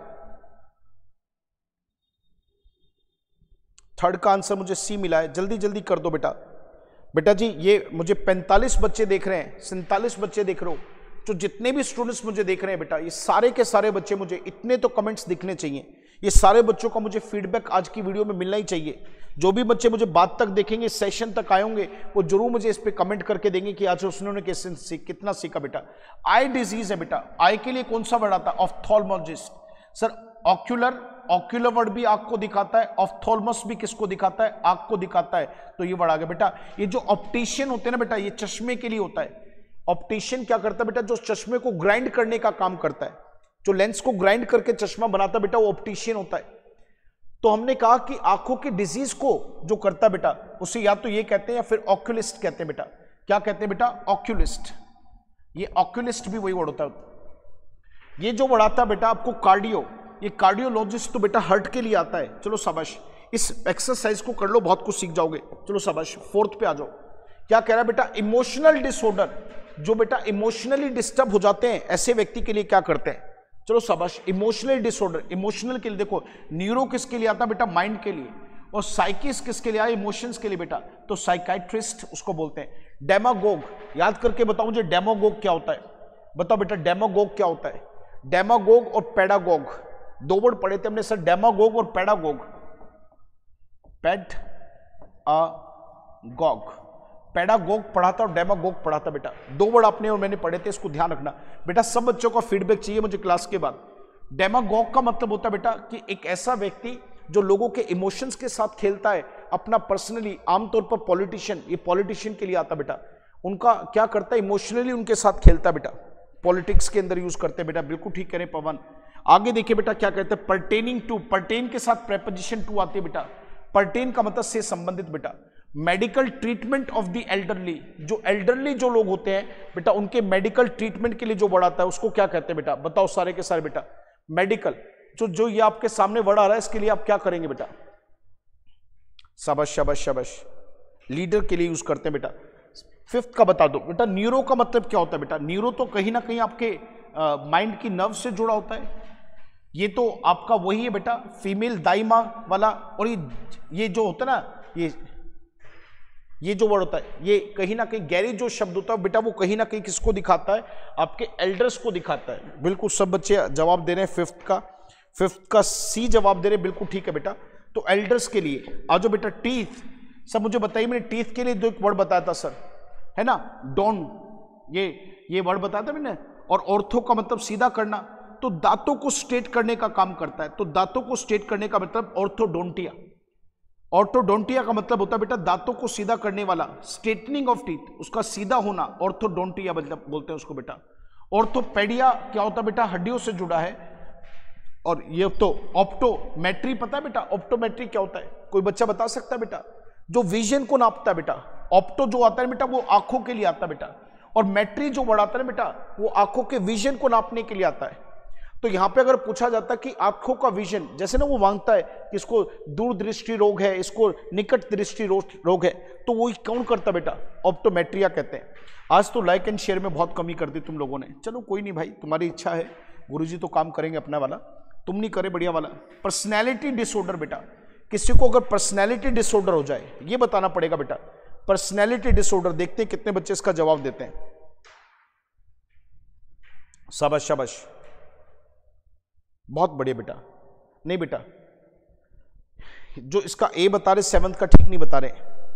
थर्ड का आंसर मुझे सी मिला है। जल्दी जल्दी कर दो बेटा। बेटा जी ये मुझे 45 बच्चे देख रहे हैं, 47 बच्चे देख रहे हो, जो जितने भी स्टूडेंट्स मुझे देख रहे हैं बेटा, ये सारे के सारे बच्चे, मुझे इतने तो कमेंट्स दिखने चाहिए। ये सारे बच्चों का मुझे फीडबैक आज की वीडियो में मिलना ही चाहिए। जो भी बच्चे मुझे बाद तक देखेंगे, सेशन तक आए होंगे, वो जरूर मुझे इस पे कमेंट करके देंगे कि आज उन्होंने कितना सीखा बेटा। आई डिजीज है बेटा, आई के लिए कौन सा वर्ड आता है? Ophthalmologist. Sir ocular, ocular word भी आंख को दिखाता है, ऑफ्थोल्मस भी किसको दिखाता है, आंख को दिखाता है। तो ये वर्ड आ गया बेटा। ये जो ऑप्टिशियन होते हैं ना बेटा, ये चश्मे के लिए होता है। ऑप्टिशियन क्या करता है बेटा, जो चश्मे को ग्राइंड करने का काम करता है, जो लेंस को ग्राइंड करके चश्मा बनाता है बेटा, वो ऑप्टिशियन होता है। तो हमने कहा कि आंखों की डिजीज को जो करता है बेटा, उसे या तो ये कहते हैं या फिर ऑक्यूलिस्ट कहते हैं बेटा। क्या कहते हैं बेटा, ऑक्यूलिस्ट। ये ऑक्यूलिस्ट भी वही वर्ड होता है। ये जो वर्ड आता है बेटा आपको कार्डियो, ये कार्डियोलॉजिस्ट तो बेटा हार्ट के लिए आता है। चलो शाबाश, इस एक्सरसाइज को कर लो, बहुत कुछ सीख जाओगे। चलो शाबाश, फोर्थ पे आ जाओ। क्या कह रहा है बेटा, इमोशनल डिसऑर्डर, जो बेटा इमोशनली डिस्टर्ब हो जाते हैं, ऐसे व्यक्ति के लिए क्या करते हैं। चलो शाबाश, इमोशनल डिसऑर्डर, इमोशनल के लिए देखो, न्यूरो किसके लिए आता है बेटा, माइंड के लिए, और साइकिस किसके लिए आया, इमोशंस के लिए बेटा, तो साइकाइट्रिस्ट उसको बोलते हैं। डेमागोग, याद करके बताओ मुझे डेमागोग क्या होता है, बताओ बेटा डेमागोग क्या होता है। डेमागोग और पेडागोग, दो वर्ड पढ़े थे हमने सर, डेमागोग और पेडागोग। पेडागोग पढ़ा था और डेमागोग पढ़ा था बेटा, दो वर्ड आपने और मैंने पढ़े थे, इसको ध्यान रखना बेटा। सब बच्चों का फीडबैक चाहिए मुझे क्लास के बाद। डेमागोग का मतलब होता है बेटा कि एक ऐसा व्यक्ति जो लोगों के इमोशंस के साथ खेलता है अपना पर्सनली, आमतौर पर पॉलिटिशियन, ये पॉलिटिशियन के लिए आता बेटा, उनका क्या करता है, इमोशनली उनके साथ खेलता बेटा, पॉलिटिक्स के अंदर यूज करते हैं बेटा। बिल्कुल ठीक करें पवन। आगे देखिए बेटा क्या कहते हैं, पर्टेनिंग टू, पर्टेन के साथ प्रेपोजिशन टू आती है बेटा। पर्टेन का मतलब से संबंधित बेटा। Medical treatment of the elderly, जो एल्डरली जो लोग होते हैं बेटा, उनके मेडिकल ट्रीटमेंट के लिए जो वर्ड आता है उसको क्या कहते हैं बेटा, बताओ सारे के सारे बेटा। मेडिकल, जो ये आपके सामने वर्ड आ रहा है, इसके लिए आप क्या करेंगे बेटा, शाबाश शाबाश शाबाश, लीडर के लिए यूज करते हैं बेटा। फिफ्थ का बता दो बेटा, न्यूरो का मतलब क्या होता है बेटा। न्यूरो तो कहीं ना कहीं आपके माइंड की नर्व से जुड़ा होता है। ये तो आपका वही है बेटा, फीमेल दाइमा वाला। और ये जो होता है ना, ये जो वर्ड होता है, ये कहीं ना कहीं गैरी जो शब्द होता है बेटा, वो कहीं ना कहीं किसको दिखाता है, आपके एल्डर्स को दिखाता है। बिल्कुल सब बच्चे जवाब दे रहे हैं फिफ्थ का सी जवाब दे रहे हैं, बिल्कुल ठीक है बेटा। तो एल्डर्स के लिए आ जाओ बेटा। टीथ, सब मुझे बताइए, मैंने टीथ के लिए दो वर्ड बताया था सर, है ना, डॉन, ये वर्ड बताया था मैंने। और ऑर्थो का मतलब सीधा करना, तो दांतों को स्ट्रेट करने का काम करता है। तो दांतों को स्ट्रेट करने का मतलब ऑर्थोडोंटिया। ऑर्थोडोंटिया का मतलब होता है बेटा दांतों को सीधा करने वाला, स्ट्रेटनिंग ऑफ टीथ, उसका सीधा होना, ऑर्थोडोंटिया मतलब बोलते हैं उसको बेटा। ऑर्थोपेडिया क्या होता है बेटा, हड्डियों से जुड़ा है। और ये तो ऑप्टोमेट्री पता है बेटा, ऑप्टोमेट्री क्या होता है, कोई बच्चा बता सकता है बेटा, जो विजन को नापता है बेटा। ऑप्टो जो आता है बेटा वो आंखों के लिए आता है बेटा, और मैट्री जो वर्ड आता है बेटा वो आंखों के विजन को नापने के लिए आता है। तो यहां पे अगर पूछा जाता है कि आंखों का विजन, जैसे ना वो मांगता है कि इसको दूरदृष्टि रोग है, इसको निकट दृष्टि रोग है, तो वो कौन करता बेटा, ऑप्टोमेट्रिया कहते हैं। आज तो लाइक एंड शेयर में बहुत कमी कर दी तुम लोगों ने, चलो कोई नहीं भाई, तुम्हारी इच्छा है, गुरुजी तो काम करेंगे अपना वाला, तुम नहीं करे बढ़िया वाला। पर्सनैलिटी डिसऑर्डर बेटा, किसी को अगर पर्सनैलिटी डिसऑर्डर हो जाए ये बताना पड़ेगा बेटा। पर्सनैलिटी डिसऑर्डर, देखते हैं कितने बच्चे इसका जवाब देते हैं। शाबाश शाबाश, बहुत बढ़िया बेटा। नहीं बेटा, जो इसका ए बता रहे 7th का ठीक नहीं बता रहे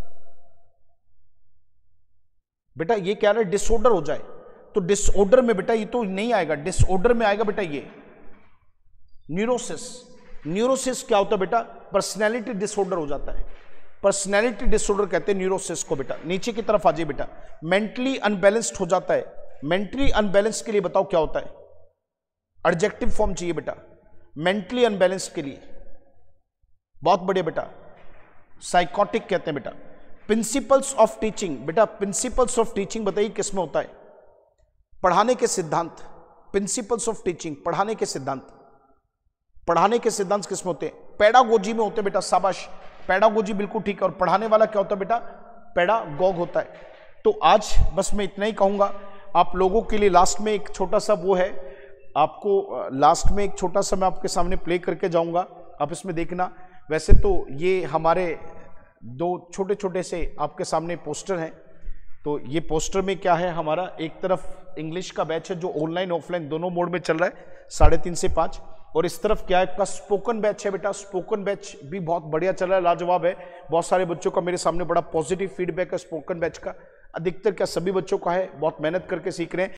बेटा। ये क्या रहा है, डिसऑर्डर हो जाए, तो डिसऑर्डर में बेटा ये तो नहीं आएगा, डिसऑर्डर में आएगा बेटा ये न्यूरोसिस। न्यूरोसिस क्या होता है बेटा, पर्सनैलिटी डिसऑर्डर हो जाता है, पर्सनैलिटी डिसऑर्डर कहते हैं न्यूरोसिस को बेटा। नीचे की तरफ आ जाइए बेटा, मेंटली अनबैलेंस्ड हो जाता है। मेंटली अनबैलेंस्ड के लिए बताओ क्या होता है, एडजेक्टिव फॉर्म चाहिए बेटा मेंटली अनबैलेंस्ड के लिए, बहुत बढ़िया बेटा। साइकोटिक कहते हैं बेटा। प्रिंसिपल्स ऑफ टीचिंग बेटा, प्रिंसिपल्स ऑफ टीचिंग बताइए किसमें होता है, पढ़ाने के सिद्धांत। प्रिंसिपल्स ऑफ टीचिंग, पढ़ाने के सिद्धांत, पढ़ाने के सिद्धांत किसमें होते हैं, पेडागोजी में होते हैं बेटा। शाबाश, पेडागोजी बिल्कुल ठीक है। और पढ़ाने वाला क्या होता है बेटा, पेडागोग होता है। तो आज बस मैं इतना ही कहूंगा आप लोगों के लिए। लास्ट में एक छोटा सा वो है, आपको लास्ट में एक छोटा सा मैं आपके सामने प्ले करके जाऊंगा, आप इसमें देखना। वैसे तो ये हमारे दो छोटे छोटे से आपके सामने पोस्टर हैं। तो ये पोस्टर में क्या है, हमारा एक तरफ इंग्लिश का बैच है जो ऑनलाइन ऑफलाइन दोनों मोड में चल रहा है 3:30 से 5, और इस तरफ क्या है का स्पोकन बैच है बेटा। स्पोकन बैच भी बहुत बढ़िया चल रहा है, लाजवाब है। बहुत सारे बच्चों का मेरे सामने बड़ा पॉजिटिव फीडबैक है स्पोकन बैच का, अधिकतर क्या सभी बच्चों का है, बहुत मेहनत करके सीख रहे हैं।